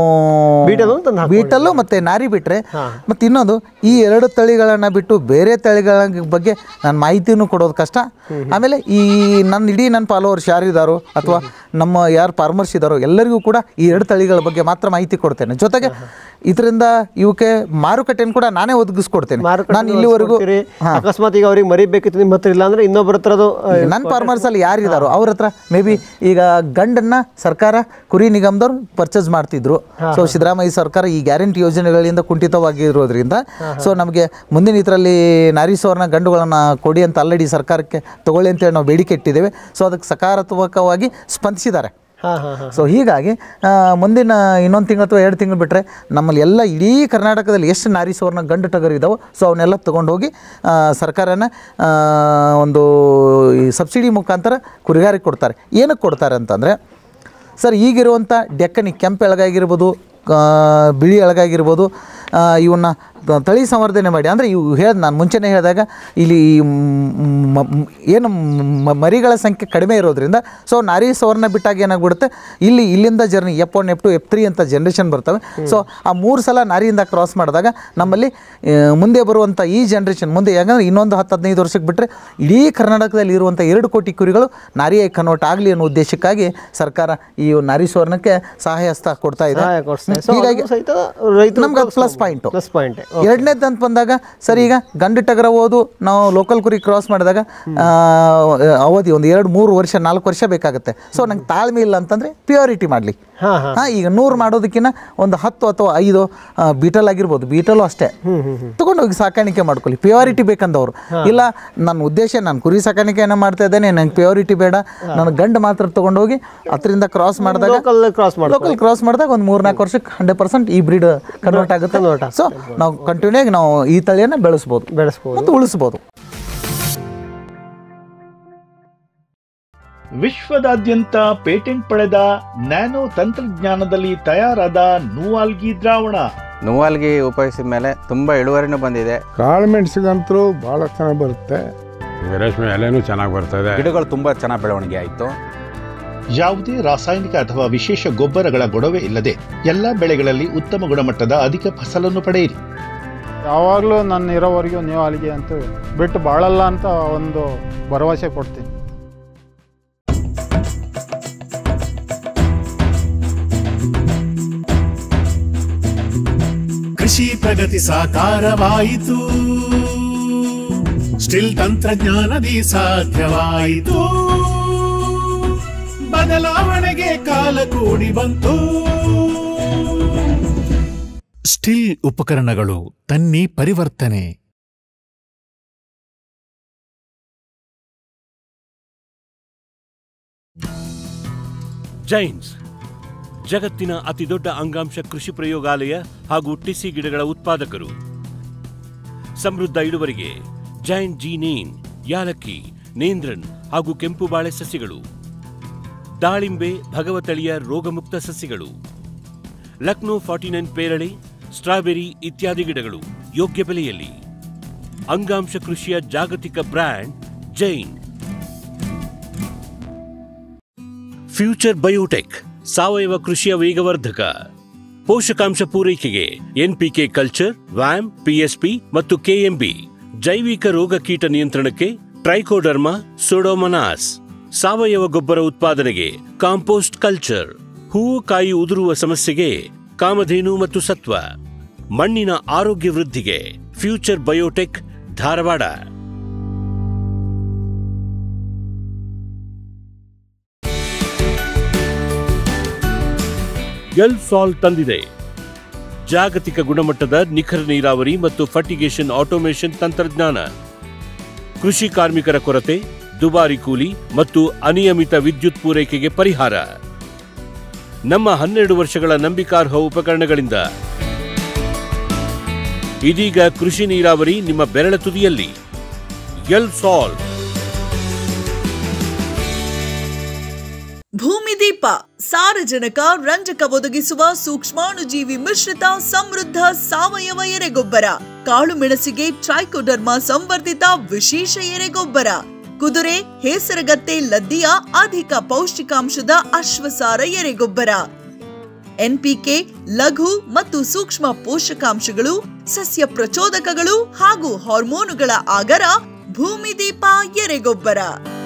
ಬೀಟಲ್ಲು ಮತ್ತೆ ನಾರಿ ಬಿಟ್ರೆ ಮತ್ತೆ ಇನ್ನೊಂದು ಈ 2 ತಳಿಗಳನ್ನ ಬಿಟ್ಟು ಬೇರೆ ತಳಿಗಳ ಬಗ್ಗೆ ನಾನು ಮಾಹಿತಿನೂ ಕೊಡೋದು ಕಷ್ಟ. ಆಮೇಲೆ ಈ ನನ್ನ ಫಾಲೋವರ್ಸ್ ಯಾರಿದ್ದಾರೋ ಅಥವಾ ನಮ್ಮ ಯಾರು ಫಾರ್ಮರ್ಸ್ ಇದ್ದಾರೋ ಎಲ್ಲರಿಗೂ ಕೂಡ ಈ 2 ತಳಿಗಳ ಬಗ್ಗೆ ಮಾತ್ರ ಮಾಹಿತಿ ಕೊಡ್ತೇನೆ. ಜೊತೆಗೆ ಇದರಿಂದ ಇವಕ್ಕೆ ಮಾರುಕಟ್ಟೆಯನ್ನು ಕೂಡ ನಾನೇ ಒದಗಿಸ್ಕೊಡ್ತೇನೆ. ನಾನು ಇಲ್ಲಿವರೆಗೂ ಅಕಸ್ಮಾತ್ ಈಗ ಅವ್ರಿಗೆ ಮರಿಬೇಕಿತ್ತು ನಿಮ್ಮ ಹತ್ರ ಇಲ್ಲ ಅಂದ್ರೆ ಇನ್ನೊಬ್ಬರ ಹತ್ರ ನನ್ನ ಫಾರ್ಮರ್ಸ್ ಅಲ್ಲಿ ಯಾರಿದಾರೋ ಅವ್ರ ಹತ್ರ ಮೇ ಬಿ ಈಗ ಗಂಡನ್ನ ಸರ್ಕಾರ ಕುರಿ ನಿಗಮದವ್ರು ಪರ್ಚೇಸ್ ಮಾಡ್ತಿದ್ರು. ಸೊ ಸಿದ್ದರಾಮಯ್ಯ ಸರ್ಕಾರ ಈ ಗ್ಯಾರಂಟಿ ಯೋಜನೆಗಳಿಂದ ಕುಂಠಿತವಾಗಿರೋದ್ರಿಂದ ಸೊ ನಮಗೆ ಮುಂದಿನ ಇದರಲ್ಲಿ ನಾರಿ ಸೋರ್ನ ಗಂಡುಗಳನ್ನ ಕೊಡಿ ಅಂತ ಆಲ್ರೆಡಿ ಸರ್ಕಾರಕ್ಕೆ ತಗೊಳ್ಳಿ ಅಂತೇಳಿ ನಾವು ಬೇಡಿಕೆ ಇಟ್ಟಿದ್ದೇವೆ. ಸೊ ಅದಕ್ಕೆ ಸಕಾರಾತ್ಮಕವಾಗಿ ಸ್ಪಂದಿಸಿದ್ದಾರೆ. ಸೊ ಹೀಗಾಗಿ ಮುಂದಿನ ಇನ್ನೊಂದು ತಿಂಗಳು ಅಥವಾ 2 ತಿಂಗಳು ಬಿಟ್ಟರೆ ನಮ್ಮಲ್ಲಿ ಎಲ್ಲ ಇಡೀ ಕರ್ನಾಟಕದಲ್ಲಿ ಎಷ್ಟು ನಾರಿ ಸೋರ್ನ ಗಂಡು ಟಗರು ಇದ್ದಾವೆ ಸೊ ಅವನ್ನೆಲ್ಲ ತೊಗೊಂಡೋಗಿ ಸರ್ಕಾರನ ಒಂದು ಸಬ್ಸಿಡಿ ಮುಖಾಂತರ ಕುರಿಗಾರಿಗೆ ಕೊಡ್ತಾರೆ. ಏನಕ್ಕೆ ಕೊಡ್ತಾರೆ ಅಂತಂದರೆ ಸರ್ ಈಗಿರುವಂಥ ಡೆಕ್ಕನಿ ಕೆಂಪು ಎಳಗಾಗಿರ್ಬೋದು, ಬಿಳಿ ಎಳಗಾಗಿರ್ಬೋದು, ಇವನ್ನ ತಳಿ ಸಂವರ್ಧನೆ ಮಾಡಿ, ಅಂದರೆ ಇವು ನಾನು ಮುಂಚೆನೇ ಹೇಳಿದಾಗ ಇಲ್ಲಿ ಏನು ಮರಿಗಳ ಸಂಖ್ಯೆ ಕಡಿಮೆ ಇರೋದ್ರಿಂದ ಸೊ ನಾರಿ ಸವರ್ಣ ಬಿಟ್ಟಾಗ ಏನಾಗ್ಬಿಡುತ್ತೆ, ಇಲ್ಲಿಂದ ಜರ್ನಿ F1 F2 F3 ಅಂತ ಜನ್ರೇಷನ್ ಬರ್ತವೆ. ಸೊ ಆ 3 ಸಲ ನಾರಿಯಿಂದ ಕ್ರಾಸ್ ಮಾಡಿದಾಗ ನಮ್ಮಲ್ಲಿ ಮುಂದೆ ಬರುವಂಥ ಈ ಜನ್ರೇಷನ್ ಮುಂದೆ ಯಾಕಂದರೆ ಇನ್ನೊಂದು 10-15 ವರ್ಷಕ್ಕೆ ಬಿಟ್ಟರೆ ಇಡೀ ಕರ್ನಾಟಕದಲ್ಲಿ ಇರುವಂಥ 2 ಕೋಟಿ ಕುರಿಗಳು ನಾರಿಯಾಗಿ ಕನ್ವರ್ಟ್ ಆಗಲಿ ಅನ್ನೋ ಉದ್ದೇಶಕ್ಕಾಗಿ ಸರ್ಕಾರ ಈ ನಾರಿ ಸುವರ್ಣಕ್ಕೆ ಸಹಾಯ ಹಸ್ತ ಕೊಡ್ತಾ ಇದೆ. ಹೀಗಾಗಿ ನಮ್ಗೆ ಅದು ಪ್ಲಸ್ ಪಾಯಿಂಟು. ಎರಡನೇದು ಅಂತ ಬಂದಾಗ ಸರಿ, ಈಗ ಗಂಡು ಟಗರ ಹೋದು ನಾವು ಲೋಕಲ್ ಕುರಿ ಕ್ರಾಸ್ ಮಾಡಿದಾಗ ಅವಧಿ ಒಂದು 2-3 ವರ್ಷ 4 ವರ್ಷ ಬೇಕಾಗುತ್ತೆ. ಸೊ ನಂಗೆ ತಾಳ್ಮೆ ಇಲ್ಲ ಅಂತಂದರೆ ಪ್ಯೂರಿಟಿ ಮಾಡಲಿ. ಈಗ 100 ಮಾಡೋದಕ್ಕಿಂತ ಒಂದು 10 ಅಥವಾ 5 ಬೀಟಲ್ ಆಗಿರ್ಬೋದು, ಬೀಟಲು ಅಷ್ಟೇ ತೊಗೊಂಡೋಗಿ ಸಾಕಾಣಿಕೆ ಮಾಡ್ಕೊಳ್ಳಿ. ಪ್ಯೂರಿಟಿ ಬೇಕಂದವರು ಇಲ್ಲ, ನನ್ನ ಉದ್ದೇಶ ನಾನು ಕುರಿ ಸಾಕಾಣಿಕೆಯನ್ನು ಮಾಡ್ತಾ ಇದ್ದೇನೆ, ನಂಗೆ ಪ್ಯೂರಿಟಿ ಬೇಡ, ನಾನು ಗಂಡು ಮಾತ್ರ ತೊಗೊಂಡೋಗಿ ಅದರಿಂದ ಕ್ರಾಸ್ ಮಾಡಿದಾಗ ಲೋಕಲ್ ಕ್ರಾಸ್ ಮಾಡಿದಾಗ ಒಂದು 3-4 ವರ್ಷಕ್ಕೆ 100% ಈ ಬ್ರೀಡ್ ಕನ್ವರ್ಟ್ ಆಗುತ್ತೆ. ಸೊ ನಾವು ಕಂಟಿನ್ಯೂ ಆಗಿ ನಾವು ಈ ತಳಿಯನ್ನು ಬೆಳೆಸ್ಬೋದು ಮತ್ತು ಉಳಿಸ್ಬೋದು. ವಿಶ್ವದಾದ್ಯಂತ ಪೇಟೆಂಟ್ ಪಡೆದ ನ್ಯಾನೋ ತಂತ್ರಜ್ಞಾನದಲ್ಲಿ ತಯಾರಾದ ನೂವಾಲ್ಗಿ ದ್ರಾವಣ. ನೂವಾಲ್ಗಿ ಉಪಯೋಗಿಸಿದ ಮೇಲೆ ತುಂಬಾ ಇಳುವರಿನೂ ಬಂದಿದೆ. ಕಾಳು ಮೆಣಸಿಗಂತೂ ಬಹಳ ಚೆನ್ನಾಗಿ ಬರುತ್ತೆ, ರೇಷ್ಮೆ ಎಲೆನೂ ಚೆನ್ನಾಗಿ ಬರ್ತದೆ, ಗಿಡಗಳು ತುಂಬಾ ಚೆನ್ನಾಗಿ ಬೆಳವಣಿಗೆ ಆಯಿತು. ಯಾವುದೇ ರಾಸಾಯನಿಕ ಅಥವಾ ವಿಶೇಷ ಗೊಬ್ಬರಗಳ ಗೊಡವೆ ಇಲ್ಲದೆ ಎಲ್ಲ ಬೆಳೆಗಳಲ್ಲಿ ಉತ್ತಮ ಗುಣಮಟ್ಟದ ಅಧಿಕ ಫಸಲನ್ನು ಪಡೆಯಿರಿ. ಯಾವಾಗಲೂ ನನ್ನ ಇರೋವರೆಗೂ ನೂವಾಲ್ಗಿ ಅಂತೂ ಬಿಟ್ಟು ಬಾಳಲ್ಲ ಅಂತ ಒಂದು ಭರವಸೆ ಕೊಡ್ತೀನಿ. ಕೃಷಿ ಪ್ರಗತಿ ಸಾಕಾರವಾಯಿತು, ಸ್ಟಿಲ್ ತಂತ್ರಜ್ಞಾನದಿ ಸಾಧ್ಯವಾಯಿತು, ಬದಲಾವಣೆಗೆ ಕಾಲ ಕೂಡಿ ಬಂತು. ಸ್ಟಿಲ್ ಉಪಕರಣಗಳು ತನ್ನಿ ಪರಿವರ್ತನೆ. ಜೈನ್ಸ್ ಜಗತ್ತಿನ ಅತಿದೊಡ್ಡ ಅಂಗಾಂಶ ಕೃಷಿ ಪ್ರಯೋಗಾಲಯ ಹಾಗೂ ಟಿಸಿ ಗಿಡಗಳ ಉತ್ಪಾದಕರು. ಸಮೃದ್ಧ ಇಳುವರಿಗೆ ಜೈನ್ ಜೀನೇನ್, ಯಾಲಕ್ಕಿ, ನೇಂದ್ರನ್ ಹಾಗೂ ಕೆಂಪು ಬಾಳೆ ಸಸಿಗಳು, ದಾಳಿಂಬೆ ಭಗವತಳಿಯ ರೋಗಮುಕ್ತ ಸಸಿಗಳು, ಲಕ್ನೋ 49 ಪೇರಳೆ, ಸ್ಟ್ರಾಬೆರಿ ಇತ್ಯಾದಿ ಗಿಡಗಳು ಯೋಗ್ಯ ಬೆಲೆಯಲ್ಲಿ. ಅಂಗಾಂಶ ಕೃಷಿಯ ಜಾಗತಿಕ ಬ್ರ್ಯಾಂಡ್ ಜೈನ್. ಫ್ಯೂಚರ್ ಬಯೋಟೆಕ್ ಸಾವಯವ ಕೃಷಿಯ ವೇಗವರ್ಧಕ. ಪೋಷಕಾಂಶ ಪೂರೈಕೆಗೆ NPK ಕಲ್ಚರ್, ವ್ಯಾಮ್, PSP ಮತ್ತು KMB. ಜೈವಿಕ ರೋಗ ಕೀಟ ನಿಯಂತ್ರಣಕ್ಕೆ ಟ್ರೈಕೋಡರ್ಮಾ, ಸೂಡೋಮೊನಾಸ್. ಸಾವಯವ ಗೊಬ್ಬರ ಉತ್ಪಾದನೆಗೆ ಕಾಂಪೋಸ್ಟ್ ಕಲ್ಚರ್. ಹೂವು ಕಾಯಿ ಉದುರುವ ಸಮಸ್ಯೆಗೆ ಕಾಮಧೇನು ಮತ್ತು ಸತ್ವ. ಮಣ್ಣಿನ ಆರೋಗ್ಯ ವೃದ್ಧಿಗೆ ಫ್ಯೂಚರ್ ಬಯೋಟೆಕ್, ಧಾರವಾಡ. ಎಲ್ಸಾಲ್ ತಂದಿದೆ ಜಾಗತಿಕ ಗುಣಮಟ್ಟದ ನಿಖರ ನೀರಾವರಿ ಮತ್ತು ಫರ್ಟಿಗೇಷನ್ ಆಟೋಮೇಷನ್ ತಂತ್ರಜ್ಞಾನ. ಕೃಷಿ ಕಾರ್ಮಿಕರ ಕೊರತೆ, ದುಬಾರಿ ಕೂಲಿ ಮತ್ತು ಅನಿಯಮಿತ ವಿದ್ಯುತ್ ಪೂರೈಕೆಗೆ ಪರಿಹಾರ. ನಮ್ಮ 12 ವರ್ಷಗಳ ನಂಬಿಕಾರ್ಹ ಉಪಕರಣಗಳಿಂದ ಇದೀಗ ಕೃಷಿ ನೀರಾವರಿ ನಿಮ್ಮ ಬೆರಳ ತುದಿಯಲ್ಲಿ. ಎಲ್ಸಾಲ್. ಭೂಮಿದೀಪ ಸಾರಜನಕ ರಂಜಕ ಒದಗಿಸುವ ಸೂಕ್ಷ್ಮಾಣುಜೀವಿ ಮಿಶ್ರಿತ ಸಮೃದ್ಧ ಸಾವಯವ ಎರೆಗೊಬ್ಬರ. ಕಾಳು ಮೆಣಸಿಗೆ ಟ್ರೈಕೋಡರ್ಮಾ ಸಂವರ್ಧಿತ ವಿಶೇಷ ಎರೆಗೊಬ್ಬರ. ಕುದುರೆ, ಹೇಸರಗತ್ತೆ, ಲದ್ದಿಯ ಅಧಿಕ ಪೌಷ್ಟಿಕಾಂಶದ ಅಶ್ವಸಾರ ಎರೆಗೊಬ್ಬರ. NPK, ಲಘು ಮತ್ತು ಸೂಕ್ಷ್ಮ ಪೋಷಕಾಂಶಗಳು, ಸಸ್ಯ ಪ್ರಚೋದಕಗಳು ಹಾಗೂ ಹಾರ್ಮೋನುಗಳ ಆಗರ. ಭೂಮಿದೀಪ ಎರೆಗೊಬ್ಬರ.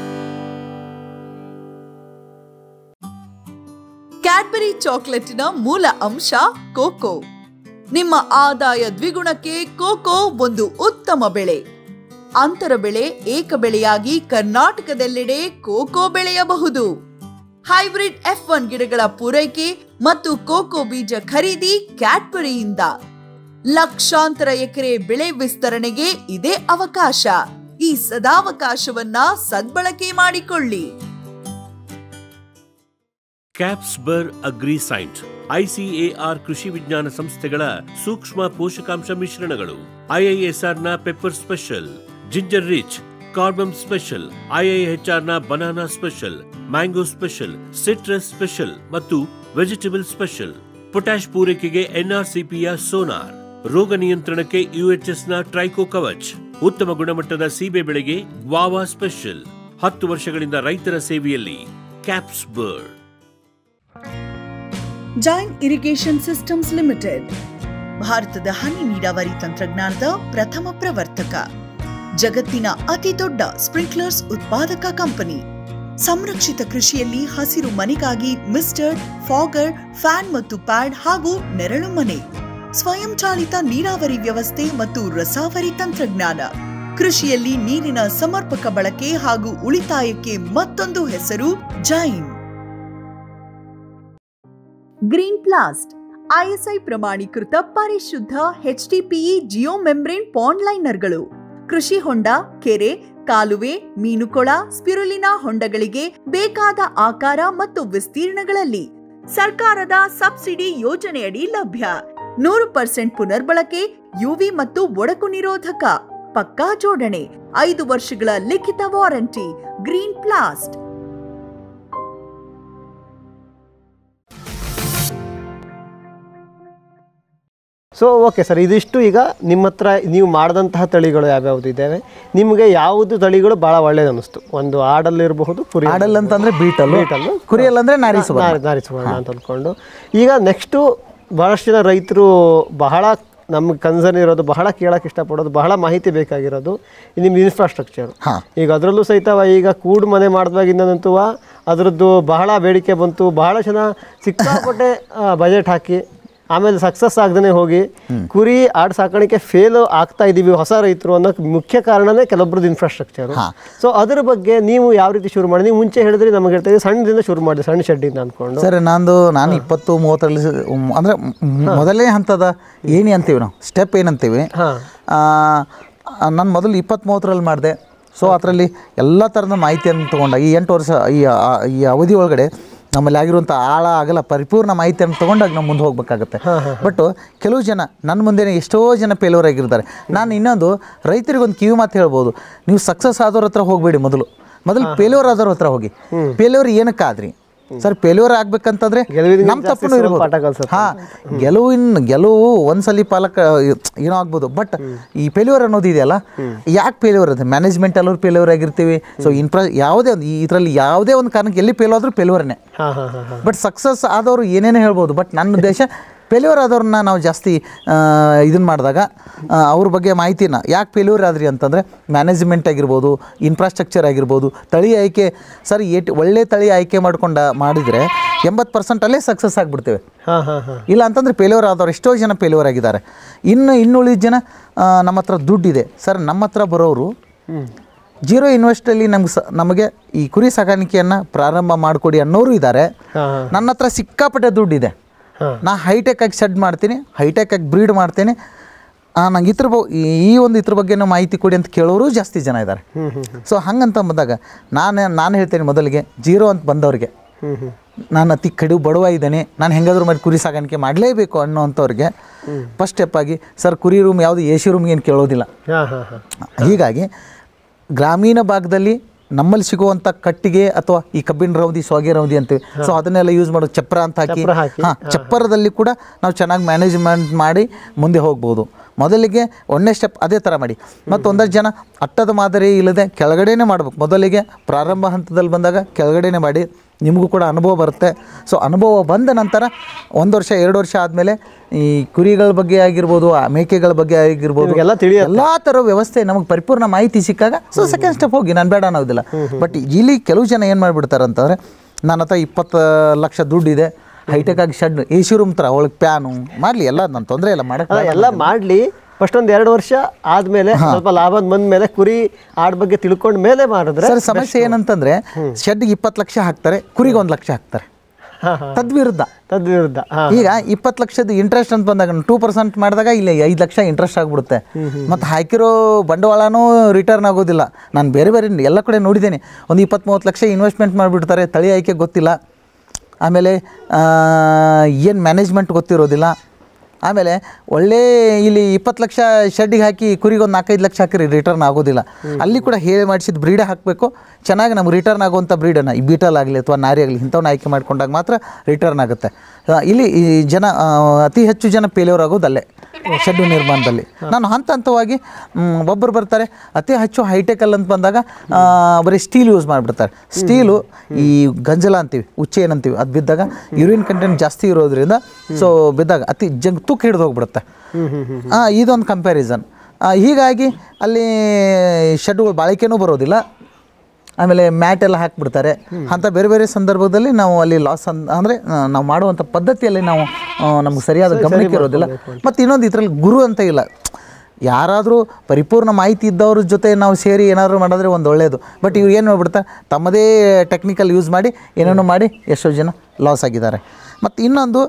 ಕ್ಯಾಡ್ಬರಿ ಚಾಕೊಲೇಟಿನ ಮೂಲ ಅಂಶ ಕೋಕೋ. ನಿಮ್ಮ ಆದಾಯ ದ್ವಿಗುಣಕ್ಕೆ ಕೋಕೋ ಒಂದು ಉತ್ತಮ ಬೆಳೆ. ಅಂತರ ಬೆಳೆ, ಏಕ ಬೆಳೆಯಾಗಿ ಕರ್ನಾಟಕದೆಲ್ಲೆಡೆ ಕೋಕೋ ಬೆಳೆಯಬಹುದು. ಹೈಬ್ರಿಡ್ F1 ಗಿಡಗಳ ಪೂರೈಕೆ ಮತ್ತು ಕೋಕೋ ಬೀಜ ಖರೀದಿ ಕ್ಯಾಡ್ಬರಿಯಿಂದ. ಲಕ್ಷಾಂತರ ಎಕರೆ ಬೆಳೆ ವಿಸ್ತರಣೆಗೆ ಇದೇ ಅವಕಾಶ. ಈ ಸದಾವಕಾಶವನ್ನ ಸದ್ಬಳಕೆ ಮಾಡಿಕೊಳ್ಳಿ. ಕ್ಯಾಪ್ಸ್ಬರ್ ಅಗ್ರಿಸೈಂಟ್, ICAR ಕೃಷಿ ವಿಜ್ಞಾನ ಸಂಸ್ಥೆಗಳ ಸೂಕ್ಷ್ಮ ಪೋಷಕಾಂಶ ಮಿಶ್ರಣಗಳು. IISRನ ಪೆಪ್ಪರ್ ಸ್ಪೆಷಲ್, ಜಿಂಜರ್ ರಿಚ್, ಕಾರ್ಬಮ್ ಸ್ಪೆಷಲ್, IIHRನ banana special, mango special, citrus special ಮತ್ತು ವೆಜಿಟೇಬಲ್ ಸ್ಪೆಷಲ್. ಪೊಟ್ಯಾಶ್ ಪೂರೈಕೆಗೆ NRCPಯ ಸೋನಾರ್. ರೋಗ ನಿಯಂತ್ರಣಕ್ಕೆ ಯುಎಚ್ಎಸ್ನ ಟ್ರೈಕೋ ಕವಚ್, ಉತ್ತಮ ಗುಣಮಟ್ಟದ ಸೀಬೆ ಬೆಳೆಗೆ ಗ್ವಾವಾ ಸ್ಪೆಷಲ್. 10 ವರ್ಷಗಳಿಂದ ರೈತರ ಸೇವೆಯಲ್ಲಿ caps bird. Jain irrigation systems limited ಭಾರತದ ಹನಿ ನೀರಾವರಿ ತಂತ್ರಜ್ಞಾನದ ಪ್ರಥಮ ಪ್ರವರ್ತಕ, ಜಗತ್ತಿನ ಅತಿ ದೊಡ್ಡ ಸ್ಪ್ರಿಂಕ್ಲರ್ಸ್ ಉತ್ಪಾದಕ ಕಂಪನಿ. ಸಂರಕ್ಷಿತ ಕೃಷಿಯಲ್ಲಿ ಹಸಿರು ಮನೆಗಾಗಿ ಮಿಸ್ಟರ್, ಫಾಗರ್, ಫ್ಯಾನ್ ಮತ್ತು ಪ್ಯಾಡ್ ಹಾಗೂ ನೆರಳು ಮನೆ, ಸ್ವಯಂ ಚಾಲಿತ ನೀರಾವರಿ ವ್ಯವಸ್ಥೆ ಮತ್ತು ರಸಾವರಿ ತಂತ್ರಜ್ಞಾನ. ಕೃಷಿಯಲ್ಲಿ ನೀರಿನ ಸಮರ್ಪಕ ಬಳಕೆ ಹಾಗೂ ಉಳಿತಾಯಕ್ಕೆ ಮತ್ತೊಂದು ಹೆಸರು ಜೈನ್. ಗ್ರೀನ್ ಪ್ಲಾಸ್ಟ್ ISI ಪ್ರಮಾಣೀಕೃತ ಪರಿಶುದ್ಧ HDPE ಜಿಯೋ ಮೆಂಬ್ರೇನ್ ಪಾಂಡ್ ಲೈನರ್ಗಳು. ಕೃಷಿ ಹೊಂಡ, ಕೆರೆ, ಕಾಲುವೆ, ಮೀನುಕೊಳ, ಸ್ಪಿರುಲಿನಾ ಹೊಂಡಗಳಿಗೆ ಬೇಕಾದ ಆಕಾರ ಮತ್ತು ವಿಸ್ತೀರ್ಣಗಳಲ್ಲಿ ಸರ್ಕಾರದ ಸಬ್ಸಿಡಿ ಯೋಜನೆಯಡಿ ಲಭ್ಯ. 100% ಪುನರ್ಬಳಕೆ, ಯುವಿ ಮತ್ತು ಒಡಕು ನಿರೋಧಕ, ಪಕ್ಕಾ ಜೋಡಣೆ, 5 ವರ್ಷಗಳ ಲಿಖಿತ warranty. Green plast. So okay sir, ಇದಿಷ್ಟು ಈಗ ನಿಮ್ಮ ಹತ್ರ ನೀವು ಮಾಡಿದಂತಹ ತಳಿಗಳು ಯಾವ್ಯಾವುದು ಇದ್ದಾವೆ, ನಿಮಗೆ ಯಾವುದು ತಳಿಗಳು ಭಾಳ ಒಳ್ಳೇದು ಅನ್ನಿಸ್ತು? ಒಂದು ಆಡಲ್ಲಿರಬಹುದು, ಕುರಿ ಆಡಲ್ ಅಂತಂದರೆ ಬೀಟಲ್ಲು, ಕುರಿಯಲ್ಲಂದರೆ ನಾರಿಸುವರ್ಣ ಅಂತ ಅಂದ್ಕೊಂಡು. ಈಗ ನೆಕ್ಸ್ಟು ಭಾಳಷ್ಟು ಜನ ರೈತರು ಬಹಳ ನಮ್ಗೆ ಕನ್ಸರ್ನ್ ಇರೋದು, ಬಹಳ ಕೇಳೋಕೆ ಇಷ್ಟಪಡೋದು, ಬಹಳ ಮಾಹಿತಿ ಬೇಕಾಗಿರೋದು ನಿಮ್ಮ ಇನ್ಫ್ರಾಸ್ಟ್ರಕ್ಚರು. ಈಗ ಅದರಲ್ಲೂ ಸಹಿತ ಈಗ ಕೂಡು ಮನೆ ಮಾಡಿದಾಗಿಂದಂತೂ ಅದರದ್ದು ಬಹಳ ಬೇಡಿಕೆ ಬಂತು. ಬಹಳ ಜನ ಸಿಕ್ಕಾಪಟ್ಟೆ ಬಜೆಟ್ ಹಾಕಿ ಆಮೇಲೆ ಸಕ್ಸಸ್ ಆಗದೇ ಹೋಗಿ ಕುರಿ ಆಡು ಸಾಕಾಣಿಕೆ ಫೇಲ್ ಆಗ್ತಾ ಇದ್ದೀವಿ ಹೊಸ ರೈತರು ಅನ್ನೋಕ್ಕೆ ಮುಖ್ಯ ಕಾರಣನೇ ಕೆಲವೊಬ್ರದ್ದು ಇನ್ಫ್ರಾಸ್ಟ್ರಕ್ಚರು. ಸೊ ಅದ್ರ ಬಗ್ಗೆ ನೀವು ಯಾವ ರೀತಿ ಶುರು ಮಾಡಿ? ನೀವು ಮುಂಚೆ ಹೇಳಿದ್ರೆ ನಮಗೆ ಹೇಳ್ತೀವಿ ಸಣ್ಣದಿಂದ ಶುರು ಮಾಡಿದೆ, ಸಣ್ಣ ಶೆಡ್ಡಿಂದ ಅಂದ್ಕೊಂಡು. ಸರ್ ನಾನು 20-30 ಅಂದರೆ ಮೊದಲನೇ ಹಂತದ ಏನಿ ಅಂತೀವಿ ನಾವು, ಸ್ಟೆಪ್ ಏನಂತೀವಿ. ನಾನು ಮೊದಲು 20-30ರಲ್ಲಿ ಮಾಡಿದೆ. ಸೊ ಅದರಲ್ಲಿ ಎಲ್ಲ ಥರದ ಮಾಹಿತಿಯನ್ನು ತೊಗೊಂಡ ಈ 8 ವರ್ಷ ಈ ಅವಧಿ ಒಳಗಡೆ ನಮ್ಮಲ್ಲಿ ಆಗಿರುವಂಥ ಆಳ ಆಗಲ್ಲ ಪರಿಪೂರ್ಣ ಮಾಹಿತಿಯನ್ನು ತೊಗೊಂಡಾಗ ನಾವು ಮುಂದೆ ಹೋಗ್ಬೇಕಾಗತ್ತೆ. ಬಟ್ ಕೆಲವು ಜನ ನನ್ನ ಮುಂದೆನೇ ಎಷ್ಟೋ ಜನ ಫೇಲ್ಯೂರ್ ಆಗಿರ್ತಾರೆ. ನಾನು ಇನ್ನೊಂದು ರೈತರಿಗೊಂದು ಕಿವಿ ಮಾತು ಹೇಳ್ಬೋದು, ನೀವು ಸಕ್ಸಸ್ ಆದವ್ರ ಹತ್ರ ಹೋಗಬೇಡಿ, ಮೊದಲು ಫೇಲ್ಯೂರ್ ಆದವ್ರ ಹತ್ರ ಹೋಗಿ. ಫೇಲ್ಯೂರ್ ಏನಕ್ಕಾದ್ರಿ ಸರ್? ಫೇಲ್ಯೂರ್ ಆಗ್ಬೇಕಂತಂದ್ರೆ ನಮ್ಮ ತಪ್ಪು ಇರ್ಬೋದು. ಗೆಲುವು ಒಂದ್ಸಲಿ ಪಾಲಕ ಏನೋ ಆಗ್ಬೋದು, ಬಟ್ ಈ ಫೇಲ್ಯೂರ್ ಅನ್ನೋದು ಇದೆಯಲ್ಲ, ಯಾಕೆ ಫೇಲ್ಯೂರ್ ಅದು? ಮ್ಯಾನೇಜ್ಮೆಂಟ್ ಎಲ್ಲರೂ ಫೇಲ್ಯೂರ್ ಆಗಿರ್ತೀವಿ. ಸೊ ಯಾವುದೇ ಒಂದು ಇದರಲ್ಲಿ ಯಾವುದೇ ಒಂದು ಕಾರಣಕ್ಕೆ ಎಲ್ಲಿ ಫೇಲ್ ಆದರೂ ಫೇಲ್ಯೂರ್ನೇ. ಬಟ್ ಸಕ್ಸಸ್ ಆದವರು ಏನೇನು ಹೇಳ್ಬೋದು, ಬಟ್ ನನ್ನ ಉದ್ದೇಶ ಫೇಲ್ಯೂರ್ ಆದವ್ರನ್ನ ನಾವು ಜಾಸ್ತಿ ಇದನ್ನು ಮಾಡಿದಾಗ ಅವ್ರ ಬಗ್ಗೆ ಮಾಹಿತಿನ ಯಾಕೆ ಫೇಲ್ಯೂರ್ ಆದ್ರಿ ಅಂತಂದರೆ ಮ್ಯಾನೇಜ್ಮೆಂಟ್ ಆಗಿರ್ಬೋದು, ಇನ್ಫ್ರಾಸ್ಟ್ರಕ್ಚರ್ ಆಗಿರ್ಬೋದು, ತಳಿ ಆಯ್ಕೆ. ಸರ್ ಒಳ್ಳೆ ತಳಿ ಆಯ್ಕೆ ಮಾಡಿದರೆ 80% ಅಲ್ಲೇ ಸಕ್ಸಸ್ ಆಗಿಬಿಡ್ತೇವೆ. ಇಲ್ಲ ಅಂತಂದರೆ ಫೇಲ್ಯೂರ್ ಆದವ್ರು ಎಷ್ಟೋ ಜನ ಫೇಲ್ಯೂರ್ ಆಗಿದ್ದಾರೆ. ಇನ್ನುಳಿದ ಜನ ನಮ್ಮ ಹತ್ರ ದುಡ್ಡಿದೆ ಸರ್, ನಮ್ಮ ಹತ್ರ ಬರೋರು 0 ಇನ್ವೆಸ್ಟಲ್ಲಿ ನಮಗೆ ಈ ಕುರಿ ಸಾಕಾಣಿಕೆಯನ್ನು ಪ್ರಾರಂಭ ಮಾಡಿಕೊಡಿ ಅನ್ನೋರು ಇದ್ದಾರೆ. ನನ್ನ ಹತ್ರ ಸಿಕ್ಕಾಪಟ್ಟೆ ದುಡ್ಡಿದೆ, ನಾ ಹೈಟೆಕ್ ಆಗಿ ಶೆಡ್ ಮಾಡ್ತೀನಿ, ಹೈಟೆಕ್ ಆಗಿ ಬ್ರೀಡ್ ಮಾಡ್ತೀನಿ, ನಂಗೆ ಇದ್ರ ಬಗ್ಗೆನೂ ಮಾಹಿತಿ ಕೊಡಿ ಅಂತ ಕೇಳೋರು ಜಾಸ್ತಿ ಜನ ಇದ್ದಾರೆ. ಸೊ ಹಂಗಂತ ಬಂದಾಗ ನಾನು ಹೇಳ್ತೇನೆ, ಮೊದಲಿಗೆ 0 ಅಂತ ಬಂದವ್ರಿಗೆ, ನಾನು ಅತಿ ಕಡಿಮೆ ಬಡವ ಇದ್ದೇನೆ, ನಾನು ಹೆಂಗಾದ್ರೂ ಮಾಡಿ ಕುರಿ ಸಾಗಾಣಿಕೆ ಮಾಡಲೇಬೇಕು ಅನ್ನೋವಂಥವ್ರಿಗೆ ಫಸ್ಟ್ ಸ್ಟೆಪ್ ಆಗಿ ಸರ್ ಕುರಿ ರೂಮ್ ಯಾವುದು AC ರೂಮ್ಗೆ ಏನು ಕೇಳೋದಿಲ್ಲ. ಹೀಗಾಗಿ ಗ್ರಾಮೀಣ ಭಾಗದಲ್ಲಿ ನಮ್ಮಲ್ಲಿ ಸಿಗುವಂಥ ಕಟ್ಟಿಗೆ ಅಥವಾ ಈ ಕಬ್ಬಿನ ರೌದಿ, ಸೊಗೆ ರೌದಿ ಅಂತೀವಿ. ಸೊ ಅದನ್ನೆಲ್ಲ ಯೂಸ್ ಮಾಡೋದು, ಚಪ್ರ ಅಂತ ಹಾಕಿ ಚಪ್ಪರದಲ್ಲಿ ಕೂಡ ನಾವು ಚೆನ್ನಾಗಿ ಮ್ಯಾನೇಜ್ಮೆಂಟ್ ಮಾಡಿ ಮುಂದೆ ಹೋಗ್ಬೋದು. ಮೊದಲಿಗೆ ಒಂದನೇ ಸ್ಟೆಪ್ ಅದೇ ಥರ ಮಾಡಿ. ಮತ್ತು ಒಂದಷ್ಟು ಜನ ಅಟ್ಟದ ಮಾದರಿ ಇಲ್ಲದೆ ಕೆಳಗಡೆನೇ ಮಾಡ್ಬೇಕು. ಮೊದಲಿಗೆ ಪ್ರಾರಂಭ ಹಂತದಲ್ಲಿ ಬಂದಾಗ ಕೆಳಗಡೆನೇ ಮಾಡಿ, ನಿಮಗೂ ಕೂಡ ಅನುಭವ ಬರುತ್ತೆ. ಸೊ ಅನುಭವ ಬಂದ ನಂತರ 1 ವರ್ಷ 2 ವರ್ಷ ಆದಮೇಲೆ ಈ ಕುರಿಗಳ ಬಗ್ಗೆ ಆಗಿರ್ಬೋದು, ಮೇಕೆಗಳ ಬಗ್ಗೆ ಆಗಿರ್ಬೋದು, ಎಲ್ಲ ಥರ ವ್ಯವಸ್ಥೆ ನಮಗೆ ಪರಿಪೂರ್ಣ ಮಾಹಿತಿ ಸಿಕ್ಕಾಗ ಸೊ ಸೆಕೆಂಡ್ ಸ್ಟೆಪ್ ಹೋಗಿ, ನಾನು ಬೇಡ ಅನ್ನೋದಿಲ್ಲ. ಬಟ್ ಇಲ್ಲಿ ಕೆಲವು ಜನ ಏನು ಮಾಡಿಬಿಡ್ತಾರೆ ಅಂತಂದರೆ, ನನ್ನ ಹತ್ರ 20 ಲಕ್ಷ ದುಡ್ಡಿದೆ, ಹೈಟೆಕ್ ಆಗಿ ಶೆಡ್, AC ರೂಮ್ ಥರ, ಒಳಗೆ ಪ್ಯಾನು ಮಾಡಲಿ, ಎಲ್ಲ ನನ್ನ ತೊಂದರೆ ಇಲ್ಲ, ಮಾಡೋಕ್ಕೆ ಎಲ್ಲ ಮಾಡಲಿ. ಫಸ್ಟ್ 1-2 ವರ್ಷ ಆದಮೇಲೆ ಸ್ವಲ್ಪ ಲಾಭ ಬಂದ ಮೇಲೆ ಕುರಿ ಆಡ್ ಬಗ್ಗೆ ತಿಳ್ಕೊಂಡ ಮೇಲೆ ಮಾಡಿದ್ರೆ. ಸರ್ ಸಮಸ್ಯೆ ಏನಂತಂದರೆ, ಶೆಡ್ಗೆ 20 ಲಕ್ಷ ಹಾಕ್ತಾರೆ, ಕುರಿಗೆ 1 ಲಕ್ಷ ಹಾಕ್ತಾರೆ, ತದ್ವಿರುದ್ಧ. ಈಗ 20 ಲಕ್ಷದ ಇಂಟ್ರೆಸ್ಟ್ ಅಂತ ಬಂದಾಗ 2% ಮಾಡಿದಾಗ ಇಲ್ಲಿ 5 ಲಕ್ಷ ಇಂಟ್ರೆಸ್ಟ್ ಆಗಿಬಿಡುತ್ತೆ. ಮತ್ತು ಹಾಕಿರೋ ಬಂಡವಾಳನೂ ರಿಟರ್ನ್ ಆಗೋದಿಲ್ಲ. ನಾನು ಬೇರೆ ಎಲ್ಲ ಕಡೆ ನೋಡಿದ್ದೇನೆ, ಒಂದು 20-30 ಲಕ್ಷ ಇನ್ವೆಸ್ಟ್ಮೆಂಟ್ ಮಾಡಿಬಿಡ್ತಾರೆ, ತಳಿ ಆಯ್ಕೆ ಗೊತ್ತಿಲ್ಲ, ಆಮೇಲೆ ಏನು ಮ್ಯಾನೇಜ್ಮೆಂಟ್ ಗೊತ್ತಿರೋದಿಲ್ಲ, ಆಮೇಲೆ ಒಳ್ಳೆ ಇಲ್ಲಿ 20 ಲಕ್ಷ ಶೆಡ್ಡಿಗೆ ಹಾಕಿ ಕುರಿಗೆ ಒಂದು 4-5 ಲಕ್ಷ ಹಾಕಿರಿ ರಿಟರ್ನ್ ಆಗೋದಿಲ್ಲ. ಅಲ್ಲಿ ಕೂಡ ಹೇಳಿ ಮಾಡಿಸಿದ ಬ್ರೀಡೇ ಹಾಕಬೇಕು, ಚೆನ್ನಾಗಿ ನಮ್ಗೆ ರಿಟರ್ನ್ ಆಗುವಂಥ ಬ್ರೀಡನ್ನು, ಈ ಬೀಟಲ್ ಆಗಲಿ ಅಥವಾ ನಾರಿ ಆಗಲಿ ಇಂಥವನ್ನ ಆಯ್ಕೆ ಮಾಡ್ಕೊಂಡಾಗ ಮಾತ್ರ ರಿಟರ್ನ್ ಆಗುತ್ತೆ. ಇಲ್ಲಿ ಈ ಜನ ಅತಿ ಹೆಚ್ಚು ಜನ ಫೇಲ್ಯೂರ್ ಆಗೋದು ಅಲ್ಲೇ. ಶೆಡ್ ನಿರ್ಮಾಣದಲ್ಲಿ ನಾನು ಹಂತ ಹಂತವಾಗಿ ಒಬ್ಬರು ಬರ್ತಾರೆ ಅತಿ ಹೆಚ್ಚು ಹೈಟೆಕಲ್ ಅಂತ ಬಂದಾಗ ಬರೀ ಸ್ಟೀಲ್ ಯೂಸ್ ಮಾಡಿಬಿಡ್ತಾರೆ. ಸ್ಟೀಲು ಈ ಗಂಜಲ ಅಂತೀವಿ, ಉಚ್ಚೆ ಏನಂತೀವಿ, ಅದು ಬಿದ್ದಾಗ ಯೂರಿನ್ ಕಂಟೆಂಟ್ ಜಾಸ್ತಿ ಇರೋದ್ರಿಂದ ಸೊ ಬಿದ್ದಾಗ ಅತಿ ತೂಕ ಹಿಡಿದು ಹೋಗ್ಬಿಡುತ್ತೆ. ಇದೊಂದು ಕಂಪ್ಯಾರಿಸನ್. ಹೀಗಾಗಿ ಅಲ್ಲಿ ಶೆಡ್ಗಳು ಬಾಳಿಕೆನೂ ಬರೋದಿಲ್ಲ, ಆಮೇಲೆ ಮ್ಯಾಟ್ ಎಲ್ಲ ಹಾಕಿಬಿಡ್ತಾರೆ. ಅಂಥ ಬೇರೆ ಬೇರೆ ಸಂದರ್ಭದಲ್ಲಿ ನಾವು ಅಲ್ಲಿ ಲಾಸ್ ಅಂದರೆ ನಾವು ಮಾಡುವಂಥ ಪದ್ಧತಿಯಲ್ಲಿ ನಾವು ನಮ್ಗೆ ಸರಿಯಾದ ಗಮನಕ್ಕೆ ಇರೋದಿಲ್ಲ. ಮತ್ತು ಇನ್ನೊಂದು ಇದರಲ್ಲಿ ಗುರು ಅಂತ ಇಲ್ಲ, ಯಾರಾದರೂ ಪರಿಪೂರ್ಣ ಮಾಹಿತಿ ಇದ್ದವ್ರ ಜೊತೆ ನಾವು ಸೇರಿ ಏನಾದರೂ ಮಾಡಿದ್ರೆ ಒಂದು ಒಳ್ಳೆಯದು. ಬಟ್ ಇವ್ರು ಏನು ಮಾಡ್ಬಿಡ್ತಾರೆ, ತಮ್ಮದೇ ಟೆಕ್ನಿಕಲ್ ಯೂಸ್ ಮಾಡಿ ಏನೇನೋ ಮಾಡಿ ಎಷ್ಟೋ ಜನ ಲಾಸ್ ಆಗಿದ್ದಾರೆ. ಮತ್ತು ಇನ್ನೊಂದು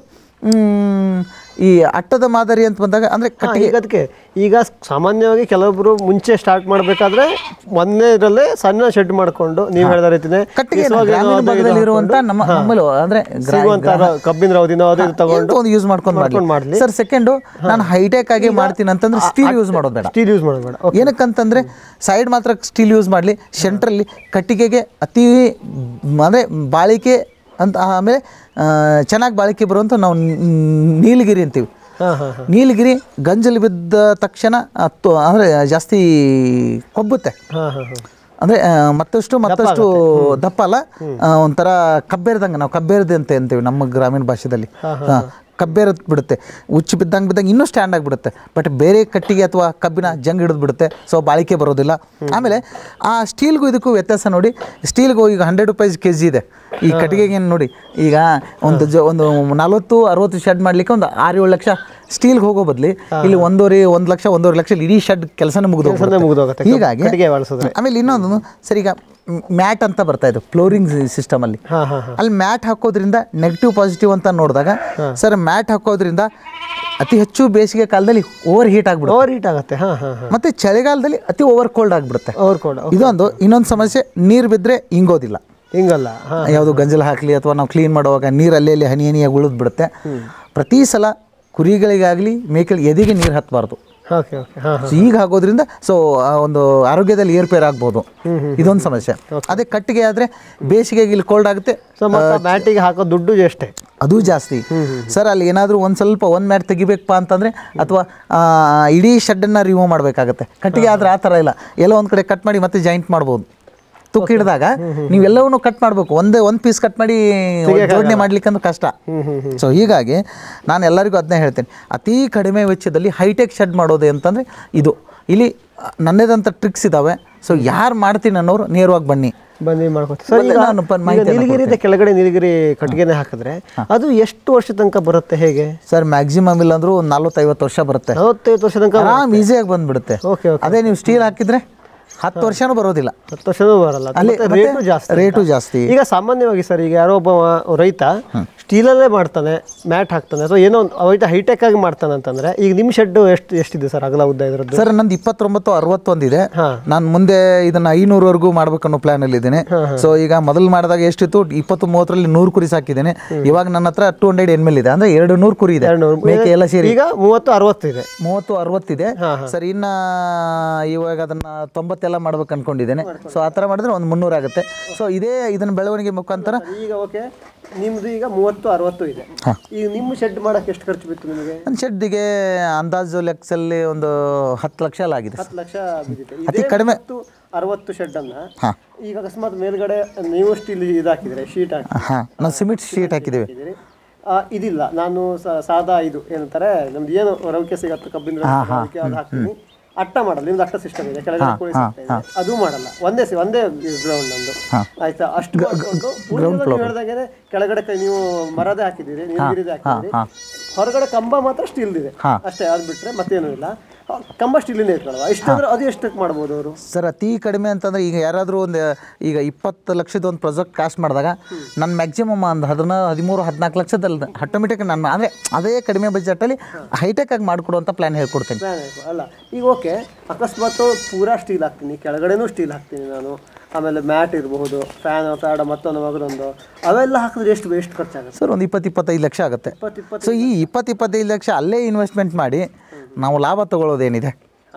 ಈ ಅಟ್ಟದ ಮಾದರಿ ಅಂತ ಬಂದಾಗ ಅಂದರೆ ಅದಕ್ಕೆ ಈಗ ಸಾಮಾನ್ಯವಾಗಿ ಕೆಲವೊಬ್ಬರು ಮುಂಚೆ ಸ್ಟಾರ್ಟ್ ಮಾಡಬೇಕಾದ್ರೆ ಒಂದೇ ಇದರಲ್ಲೇ ಸಣ್ಣ ಶೆಡ್ ಮಾಡಿಕೊಂಡು ನೀವು ಹೇಳಿದ ರೀತಿನೇ ಕಟ್ಟಿಗೆ ಭಾಗದಲ್ಲಿರುವಂಥ ನಮ್ಮಲ್ಲಿ ಅಂದರೆ ಕಬ್ಬಿನ ರವದಿನ ಅದು ತಗೊಂಡು ಒಂದು ಯೂಸ್ ಮಾಡ್ಕೊಂಡು ಮಾಡಲಿ ಸರ್. ಸೆಕೆಂಡು ನಾನು ಹೈಟೆಕ್ ಆಗಿ ಮಾಡ್ತೀನಿ ಅಂತಂದ್ರೆ ಸ್ಟೀಲ್ ಯೂಸ್ ಮಾಡೋದು ಬೇಡ. ಸ್ಟೀಲ್ ಯೂಸ್ ಮಾಡೋದು ಬೇಡ. ಏನಕ್ಕಂತಂದರೆ ಸೈಡ್ ಮಾತ್ರ ಸ್ಟೀಲ್ ಯೂಸ್ ಮಾಡಲಿ, ಸೆಂಟ್ರಲ್ಲಿ ಕಟ್ಟಿಗೆಗೆ ಅತಿ ಅಂದರೆ ಬಾಳಿಕೆ ಅಂತ, ಆಮೇಲೆ ಚೆನ್ನಾಗಿ ಬಾಳಿಕೆ ಬರುವಂಥ ನಾವು ನೀಲಗಿರಿ ಅಂತೀವಿ. ನೀಲಗಿರಿ ಗಂಜಲು ಬಿದ್ದ ತಕ್ಷಣ ಅಂದರೆ ಜಾಸ್ತಿ ಕೊಬ್ಬುತ್ತೆ, ಅಂದರೆ ಮತ್ತಷ್ಟು ದಪ್ಪ ಅಲ್ಲ, ಒಂಥರ ಕಬ್ಬೇರ್ದಂಗೆ, ನಾವು ಕಬ್ಬೇರ್ದೆ ಅಂತ ಅಂತೀವಿ ನಮ್ಮ ಗ್ರಾಮೀಣ ಭಾಷೆದಲ್ಲಿ. ಕಬ್ಬೇರ ಬಿಡುತ್ತೆ, ಉಚ್ಚು ಬಿದ್ದಂಗೆ ಇನ್ನೂ ಸ್ಟ್ಯಾಂಡ್ ಆಗಿಬಿಡುತ್ತೆ. ಬಟ್ ಬೇರೆ ಕಟ್ಟಿಗೆ ಅಥವಾ ಕಬ್ಬಿನ ಜಂಗ್ ಹಿಡಿದು ಬಿಡುತ್ತೆ, ಸೊ ಬಾಳಿಕೆ ಬರೋದಿಲ್ಲ. ಆಮೇಲೆ ಆ ಸ್ಟೀಲ್ಗೂ ಇದಕ್ಕೂ ವ್ಯತ್ಯಾಸ ನೋಡಿ. ಸ್ಟೀಲ್ಗೂ ಈಗ 100 ರೂಪಾಯಿ kg ಇದೆ, ಈ ಕಟ್ಟಿಗೆಗೆ ಏನು ನೋಡಿ ಈಗ ಒಂದು 40-60 ಶೆಡ್ ಮಾಡಲಿಕ್ಕೆ ಒಂದು 6-7 ಲಕ್ಷ ಸ್ಟೀಲ್ಗೆ ಹೋಗೋ ಬದಲಿ ಇಲ್ಲಿ 1 ಲಕ್ಷ 1.5 ಲಕ್ಷ ಇಡೀ ಶೆಡ್ ಕೆಲಸನೇ ಮುಗಿದೋಗುತ್ತೆ. ಹೀಗಾಗಿ ಆಮೇಲೆ ಇನ್ನೊಂದು ಸರ್, ಈಗ ಮ್ಯಾಟ್ ಅಂತ ಬರ್ತಾ ಇದೆ ಫ್ಲೋರಿಂಗ್ ಸಿಸ್ಟಮಲ್ಲಿ. ಅಲ್ಲಿ ಮ್ಯಾಟ್ ಹಾಕೋದ್ರಿಂದ ನೆಗೆಟಿವ್ ಪಾಸಿಟಿವ್ ಅಂತ ನೋಡಿದಾಗ ಸರ್, ಮ್ಯಾಟ್ ಹಾಕೋದ್ರಿಂದ ಅತಿ ಹೆಚ್ಚು ಬೇಸಿಗೆ ಕಾಲದಲ್ಲಿ ಓವರ್ ಹೀಟ್ ಆಗುತ್ತೆ, ಮತ್ತೆ ಚಳಿಗಾಲದಲ್ಲಿ ಅತಿ ಓವರ್ ಕೋಲ್ಡ್ ಆಗಿಬಿಡುತ್ತೆ. ಇದೊಂದು ಇನ್ನೊಂದು ಸಮಸ್ಯೆ, ನೀರು ಬಿದ್ದರೆ ಹಿಂಗಲ್ಲ, ಯಾವುದು ಗಂಜಲ ಹಾಕಲಿ ಅಥವಾ ನಾವು ಕ್ಲೀನ್ ಮಾಡುವಾಗ ನೀರು ಅಲ್ಲಿ ಹನಿ ಹನಿಯಾಗಿ ಉಳಿದು ಬಿಡುತ್ತೆ. ಪ್ರತಿ ಸಲ ಕುರಿಗಳಿಗಾಗಲಿ ಮೇಕೆಗಳಿಗೆ ಎದೆಗೆ ನೀರು ಹತ್ತಬಾರ್ದು. ಈಗ ಆಗೋದ್ರಿಂದ ಸೊ ಒಂದು ಆರೋಗ್ಯದಲ್ಲಿ ಏರ್ಪೇರ್ ಆಗ್ಬೋದು, ಇದೊಂದು ಸಮಸ್ಯೆ. ಅದೇ ಕಟ್ಟಿಗೆ ಆದರೆ ಬೇಸಿಗೆಗೆ ಇಲ್ಲಿ ಕೋಲ್ಡ್ ಆಗುತ್ತೆ, ಮ್ಯಾಟಿಗೆ ಹಾಕೋ ದುಡ್ಡು ಅಷ್ಟೇ, ಅದು ಜಾಸ್ತಿ. ಸರ್ ಅಲ್ಲಿ ಏನಾದರೂ ಒಂದು ಮ್ಯಾಟ್ ತೆಗಿಬೇಕಪ್ಪ ಅಂತಂದರೆ ಅಥವಾ ಇಡೀ ಶೆಡ್ಡನ್ನು ರಿಮೂವ್ ಮಾಡಬೇಕಾಗತ್ತೆ. ಕಟ್ಟಿಗೆ ಆದರೆ ಆ ಥರ ಇಲ್ಲ, ಎಲ್ಲ ಒಂದು ಕಡೆ ಕಟ್ ಮಾಡಿ ಮತ್ತೆ ಜಾಯಿಂಟ್ ಮಾಡ್ಬೋದು. ತುಕ್ಕ ಹಿಡಿದಾಗ ನೀವೆಲ್ಲವನ್ನೂ ಕಟ್ ಮಾಡಬೇಕು, ಒಂದು ಪೀಸ್ ಕಟ್ ಮಾಡಿ ಜೋಡಣೆ ಮಾಡ್ಲಿಕ್ಕಂದ್ರೆ ಕಷ್ಟ. ಸೊ ಹೀಗಾಗಿ ನಾನು ಎಲ್ಲರಿಗೂ ಅದನ್ನೇ ಹೇಳ್ತೇನೆ, ಅತಿ ಕಡಿಮೆ ವೆಚ್ಚದಲ್ಲಿ ಹೈಟೆಕ್ ಶೆಡ್ ಮಾಡೋದು ಅಂತಂದರೆ ಇದು. ಇಲ್ಲಿ ನನ್ನದಂಥ ಟ್ರಿಕ್ಸ್ ಇದ್ದಾವೆ. ಸೊ ಯಾರು ಮಾಡ್ತೀನಿ ಅನ್ನೋರು ನೇರವಾಗಿ ಬನ್ನಿ ನೀಲಗಿರಿ ಕೆಳಗಡೆ ನೀಲಗಿರಿ ಕಟ್ಟಿಗೆನೆ ಹಾಕಿದ್ರೆ ಅದು ಎಷ್ಟು ವರ್ಷ ತನಕ ಬರುತ್ತೆ? ಹೇಗೆ ಸರ್, ಮ್ಯಾಕ್ಸಿಮಮ್ ಇಲ್ಲ ಅಂದ್ರೂ 40-50 ವರ್ಷ ಬರುತ್ತೆ. 40-50 ವರ್ಷ ತನಕ ಆರಾಮ್ ಈಸಿಯಾಗಿ ಬಂದ್ಬಿಡುತ್ತೆ. ಅದೇ ನೀವು ಸ್ಟೀಲ್ ಹಾಕಿದ್ರೆ 10 ವರ್ಷನೂ ಬರೋದಿಲ್ಲ, 10 ವರ್ಷನೂ ಬರಲ್ಲ, ರೇಟು ಜಾಸ್ತಿ. ಈಗ ಸಾಮಾನ್ಯವಾಗಿ ಸರ್, ಈಗ ಯಾರೋ ಒಬ್ಬ ರೈತ ಸ್ಟೀಲಲ್ಲೇ ಮಾಡ್ತಾನೆ, ಮ್ಯಾಟ್ ಹಾಕ್ತಾನೆ, ಅಥವಾ ಏನೋ ಒಂದು ಹೈಟೆಕ್ ಆಗಿ ಮಾಡ್ತಾನೆ ಅಂತಂದ್ರೆ, ಈಗ ನಿಮ್ಮ ಶೆಡ್ ಎಷ್ಟಿದೆ ಸರ್ ಅಗಲ ಉದ್ದ ಇದ್ರದ್ದು? ಸರ್ ನಂದು 29-61 ಇದೆ. ನಾನು ಮುಂದೆ ಇದನ್ನ 500ವರೆಗೂ ಮಾಡ್ಬೇಕನ್ನೋ ಪ್ಲಾನ್ ಅಲ್ಲಿ ಇದ್ದೇನೆ. ಸೊ ಈಗ ಮೊದಲು ಮಾಡಿದಾಗ ಎಷ್ಟಿತ್ತು, 20-30ರಲ್ಲಿ 100 ಕುರಿ ಸಾಕಿದ್ದೇನೆ. ಇವಾಗ ನನ್ನ ಹತ್ರ 200 NML ಇದೆ, ಅಂದ್ರೆ 200 ಕುರಿ ಇದೆ, ಮೇಕೆ ಎಲ್ಲ ಸೇರಿ. ಈಗ 30-60 ಇದೆ, 30-60 ಇದೆ ಸರ್. ಇನ್ನ ಇವಾಗ ಅದನ್ನ 90 ಎಲ್ಲ ಮಾಡ್ಬೇಕು ಅನ್ಕೊಂಡಿದ್ದೇನೆ. ಸೊ ಆ ಥರ ಮಾಡಿದ್ರೆ ಒಂದು 300 ಆಗುತ್ತೆ. ಸೊ ಇದೇ ಇದನ್ನ ಬೆಳವಣಿಗೆ ಮುಖಾಂತರ ಈಗ ಓಕೆ ನಿಮ್ದು ಈಗ 30-60 ಇದೆ. ಈಗ ನಿಮ್ಮ ಶೆಡ್ ಮಾಡಕ್ಕೆ ಎಷ್ಟು ಖರ್ಚು ಬಿತ್ತು ನಿಮಗೆ? ನನ್ನ ಶೆಡ್ಡಿಗೆ ಅಂದಾಜು ಲೆಕ್ಕದಲ್ಲಿ ಒಂದು 10 ಲಕ್ಷ ಎಲ್ಲ ಆಗಿದೆ. 10 ಲಕ್ಷ ಅತಿ ಕಡಿಮೆ 60 ಶೆಡ್ ಅನ್ನ ಈಗ ಅಕಸ್ಮಾತ್ ಮೇಲ್ಗಡೆ ನೀವು ಸ್ಟೀಲ್ ಇದಾಕಿದ್ರೆ, ಶೀಟ್ ಹಾಕಿ, ನಾವು ಸಿಮೆಂಟ್ ಶೀಟ್ ಹಾಕಿದ್ದೀವಿ. ಇದಿಲ್ಲ, ನಾನು ಸಾದಾ ಇದು ಏನಂತಾರೆ ನಮ್ದು ಏನು ರವಿಕೆ ಸಿಗತ್ತೆ ಕಬ್ಬಿನ ಅದು ಹಾಕ್ತೀನಿ. ಅಟ್ಟ ಮಾಡಲ್ಲ, ನಿಮ್ದು ಅಟ್ಟ ಸಿಸ್ಟಮ್ ಇದೆ, ಕೆಳಗಡೆ ಕೋಳಿ ಸಿಗ್ತಾ ಇದೆ, ಅದು ಮಾಡಲ್ಲ. ಒಂದೇ ಗ್ರೌಂಡ್ ನಮ್ದು, ಆಯ್ತಾ? ಅಷ್ಟು ಮಾಡ್ಕೊಂಡು ಹೇಳಿದಾಗೆ ಕೆಳಗಡೆ ನೀವು ಮರದೇ ಹಾಕಿದ್ದೀರಿ, ನೀಲಗಿರಿದೇ ಹಾಕಿದ್ದೀರಿ, ಹೊರಗಡೆ ಕಂಬ ಮಾತ್ರ ಸ್ಟೀಲ್ ಇದೆ ಅಷ್ಟೇ. ಅದು ಬಿಟ್ರೆ ಮತ್ತೇನು ಇಲ್ಲ. ಕಂಬ ಸ್ಟೀಲಿಂದ ಇಟ್ಕೊಳ್ಳುವ, ಇಷ್ಟಾದ್ರೆ ಅದು ಎಷ್ಟಕ್ಕೆ ಮಾಡ್ಬೋದು ಅವರು? ಸರ್ ಅತಿ ಕಡಿಮೆ ಅಂತಂದ್ರೆ ಈಗ ಯಾರಾದರೂ ಒಂದು ಈಗ 20 ಲಕ್ಷದ ಒಂದು ಪ್ರಾಜೆಕ್ಟ್ ಕಾಸ್ಟ್ ಮಾಡಿದಾಗ ನನ್ನ ಮ್ಯಾಕ್ಸಿಮಮ್ ಒಂದು 13-14 ಲಕ್ಷದಲ್ಲಿ ಆಟೋಮೆಟಿಕ್ ನಾನು ಅಂದರೆ ಅದೇ ಕಡಿಮೆ ಬಜೆಟಲ್ಲಿ ಹೈಟೆಕ್ ಆಗಿ ಮಾಡಿಕೊಡುವಂಥ ಪ್ಲ್ಯಾನ್ ಹೇಳ್ಕೊಡ್ತೇನೆ. ಅಲ್ಲ ಈಗ ಓಕೆ, ಅಕಸ್ಮಾತ್ ಪೂರಾ ಸ್ಟೀಲ್ ಹಾಕ್ತೀನಿ, ಕೆಳಗಡೆನೂ ಸ್ಟೀಲ್ ಹಾಕ್ತೀನಿ ನಾನು, ಆಮೇಲೆ ಮ್ಯಾಟ್ ಇರಬಹುದು, ಫ್ಯಾಡ ಮತ್ತೊಂದು ಮಗದೊಂದು, ಅವೆಲ್ಲ ಹಾಕಿದ್ರೆ ಎಷ್ಟು ಖರ್ಚಾಗುತ್ತೆ ಸರ್? ಒಂದು 20-25 ಲಕ್ಷ ಆಗುತ್ತೆ. ಸೊ ಈ 20-25 ಲಕ್ಷ ಅಲ್ಲೇ ಇನ್ವೆಸ್ಟ್ಮೆಂಟ್ ಮಾಡಿ ನಾವು ಲಾಭ ತಗೊಳ್ಳೋದೇನಿದೆ,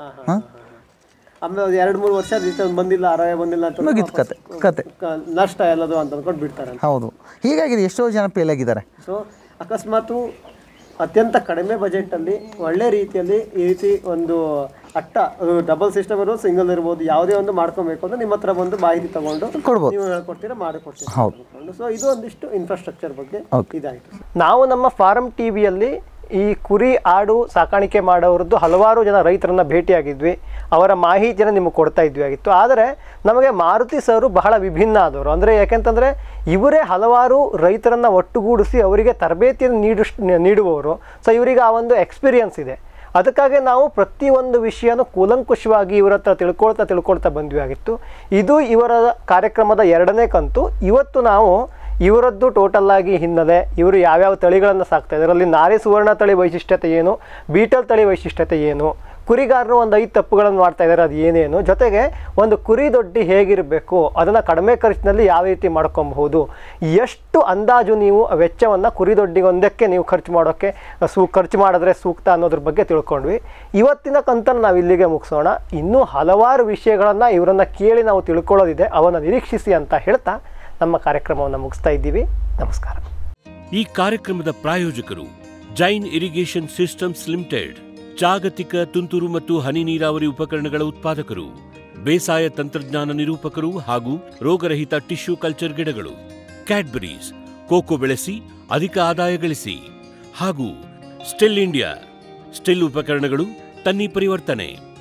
ಆಮೇಲೆ 2-3 ವರ್ಷ ಬಂದಿಲ್ಲ, ಆರಾಯ ಬಂದಿಲ್ಲ ಅಂತ ಮುಗಿತು ಕತೆ, ನಷ್ಟ ಎಲ್ಲದು ಅಂತ ಅಂದ್ಕೊಂಡು ಬಿಡ್ತಾರೆ. ಹೌದು, ಹೀಗಾಗಿ ಎಷ್ಟೋ ಜನ ಫೇಲ್ ಆಗಿದ್ದಾರೆ. ಸೊ ಅಕಸ್ಮಾತ್ ಅತ್ಯಂತ ಕಡಿಮೆ ಬಜೆಟಲ್ಲಿ ಒಳ್ಳೆ ರೀತಿಯಲ್ಲಿ ಈ ರೀತಿ ಒಂದು ಡಬಲ್ ಸಿಸ್ಟಮ್ ಇರ್ಬೋದು, ಸಿಂಗಲ್ ಇರ್ಬೋದು, ಯಾವುದೇ ಒಂದು ಮಾಡ್ಕೊಬೇಕು ಅಂದ್ರೆ ನಿಮ್ಮ ಹತ್ರ ಬಂದು ಮಾಹಿತಿ ತಗೊಂಡು ನೀವು ಹೇಳ್ಕೊಡ್ತೀರಾ, ಮಾಡಿಕೊಡ್ತೀರಾ. ಸೊ ಇದು ಒಂದಿಷ್ಟು ಇನ್ಫ್ರಾಸ್ಟ್ರಕ್ಚರ್ ಬಗ್ಗೆ ಇದಾಯಿತು. ನಾವು ನಮ್ಮ ಫಾರಂ ಟಿವಿಯಲ್ಲಿ ಈ ಕುರಿ ಆಡು ಸಾಕಾಣಿಕೆ ಮಾಡೋರದ್ದು ಹಲವಾರು ಜನ ರೈತರನ್ನ ಭೇಟಿಯಾಗಿದ್ವಿ, ಅವರ ಮಾಹಿತಿಯನ್ನು ನಿಮಗೆ ಕೊಡ್ತಾ ಇದ್ವಿ ಆಗಿತ್ತು. ಆದರೆ ನಮಗೆ ಮಾರುತಿ ಸರು ಬಹಳ ವಿಭಿನ್ನ ಆದವರು. ಅಂದರೆ ಯಾಕೆಂತಂದರೆ ಇವರೇ ಹಲವಾರು ರೈತರನ್ನು ಒಟ್ಟುಗೂಡಿಸಿ ಅವರಿಗೆ ತರಬೇತಿಯನ್ನು ನೀಡುವವರು. ಸೊ ಇವರಿಗೆ ಆ ಒಂದು ಎಕ್ಸ್ಪೀರಿಯನ್ಸ್ ಇದೆ. ಅದಕ್ಕಾಗಿ ನಾವು ಪ್ರತಿಯೊಂದು ವಿಷಯನೂ ಕೂಲಂಕುಷವಾಗಿ ಇವರ ಹತ್ರ ತಿಳ್ಕೊಳ್ತಾ ಬಂದ್ವಿ ಆಗಿತ್ತು. ಇದು ಇವರ ಕಾರ್ಯಕ್ರಮದ 2ನೇ ಕಂತು. ಇವತ್ತು ನಾವು ಇವರದ್ದು ಟೋಟಲ್ ಆಗಿ ಹಿನ್ನೆಲೆ, ಇವರು ಯಾವ್ಯಾವ ತಳಿಗಳನ್ನು ಸಾಕ್ತಾ ಇದ್ದಾರೆ, ಅದರಲ್ಲಿ ನಾರಿ ಸುವರ್ಣ ತಳಿ ವೈಶಿಷ್ಟ್ಯತೆ ಏನು, ಬೀಟಲ್ ತಳಿ ವೈಶಿಷ್ಟ್ಯತೆ ಏನು, ಕುರಿಗಾರರು ಒಂದು 5 ತಪ್ಪುಗಳನ್ನು ಮಾಡ್ತಾ ಇದ್ದಾರೆ ಅದು ಏನೇನು, ಜೊತೆಗೆ ಒಂದು ಕುರಿ ದೊಡ್ಡಿ ಹೇಗಿರಬೇಕು, ಅದನ್ನು ಕಡಿಮೆ ಖರ್ಚಿನಲ್ಲಿ ಯಾವ ರೀತಿ ಮಾಡ್ಕೊಬಹುದು, ಎಷ್ಟು ಅಂದಾಜು ನೀವು ವೆಚ್ಚವನ್ನು ಕುರಿ ದೊಡ್ಡಿಗೆ ಒಂದಕ್ಕೆ ನೀವು ಖರ್ಚು ಮಾಡಿದ್ರೆ ಸೂಕ್ತ ಅನ್ನೋದ್ರ ಬಗ್ಗೆ ತಿಳ್ಕೊಂಡ್ವಿ. ಇವತ್ತಿನ ಕಂತನ್ನು ನಾವು ಇಲ್ಲಿಗೆ ಮುಗಿಸೋಣ. ಇನ್ನೂ ಹಲವಾರು ವಿಷಯಗಳನ್ನು ಇವರನ್ನು ಕೇಳಿ ನಾವು ತಿಳ್ಕೊಳ್ಳೋದಿದೆ, ಅವನ್ನು ನಿರೀಕ್ಷಿಸಿ ಅಂತ ಹೇಳ್ತಾ ನಮ್ಮ ಕಾರ್ಯಕ್ರಮವನ್ನು ಮುಗಿಸ್ತಾ ಇದ್ದೀವಿ. ನಮಸ್ಕಾರ. ಈ ಕಾರ್ಯಕ್ರಮದ ಪ್ರಾಯೋಜಕರು ಜೈನ್ ಇರಿಗೇಷನ್ ಸಿಸ್ಟಮ್ಸ್ ಲಿಮಿಟೆಡ್, ಜಾಗತಿಕ ತುಂತುರು ಮತ್ತು ಹನಿ ನೀರಾವರಿ ಉಪಕರಣಗಳ ಉತ್ಪಾದಕರು, ಬೇಸಾಯ ತಂತ್ರಜ್ಞಾನ ನಿರೂಪಕರು ಹಾಗೂ ರೋಗರಹಿತ ಟಿಶ್ಯೂ ಕಲ್ಚರ್ ಗಿಡಗಳು, ಕ್ಯಾಡ್ಬರೀಸ್, ಕೋಕೋ ಬೆಳೆಸಿ ಅಧಿಕ ಆದಾಯ ಗಳಿಸಿ, ಹಾಗೂ ಸ್ಟಿಲ್ ಇಂಡಿಯಾ, ಸ್ಟಿಲ್ ಉಪಕರಣಗಳು ತನ್ನಿ ಪರಿವರ್ತನೆ.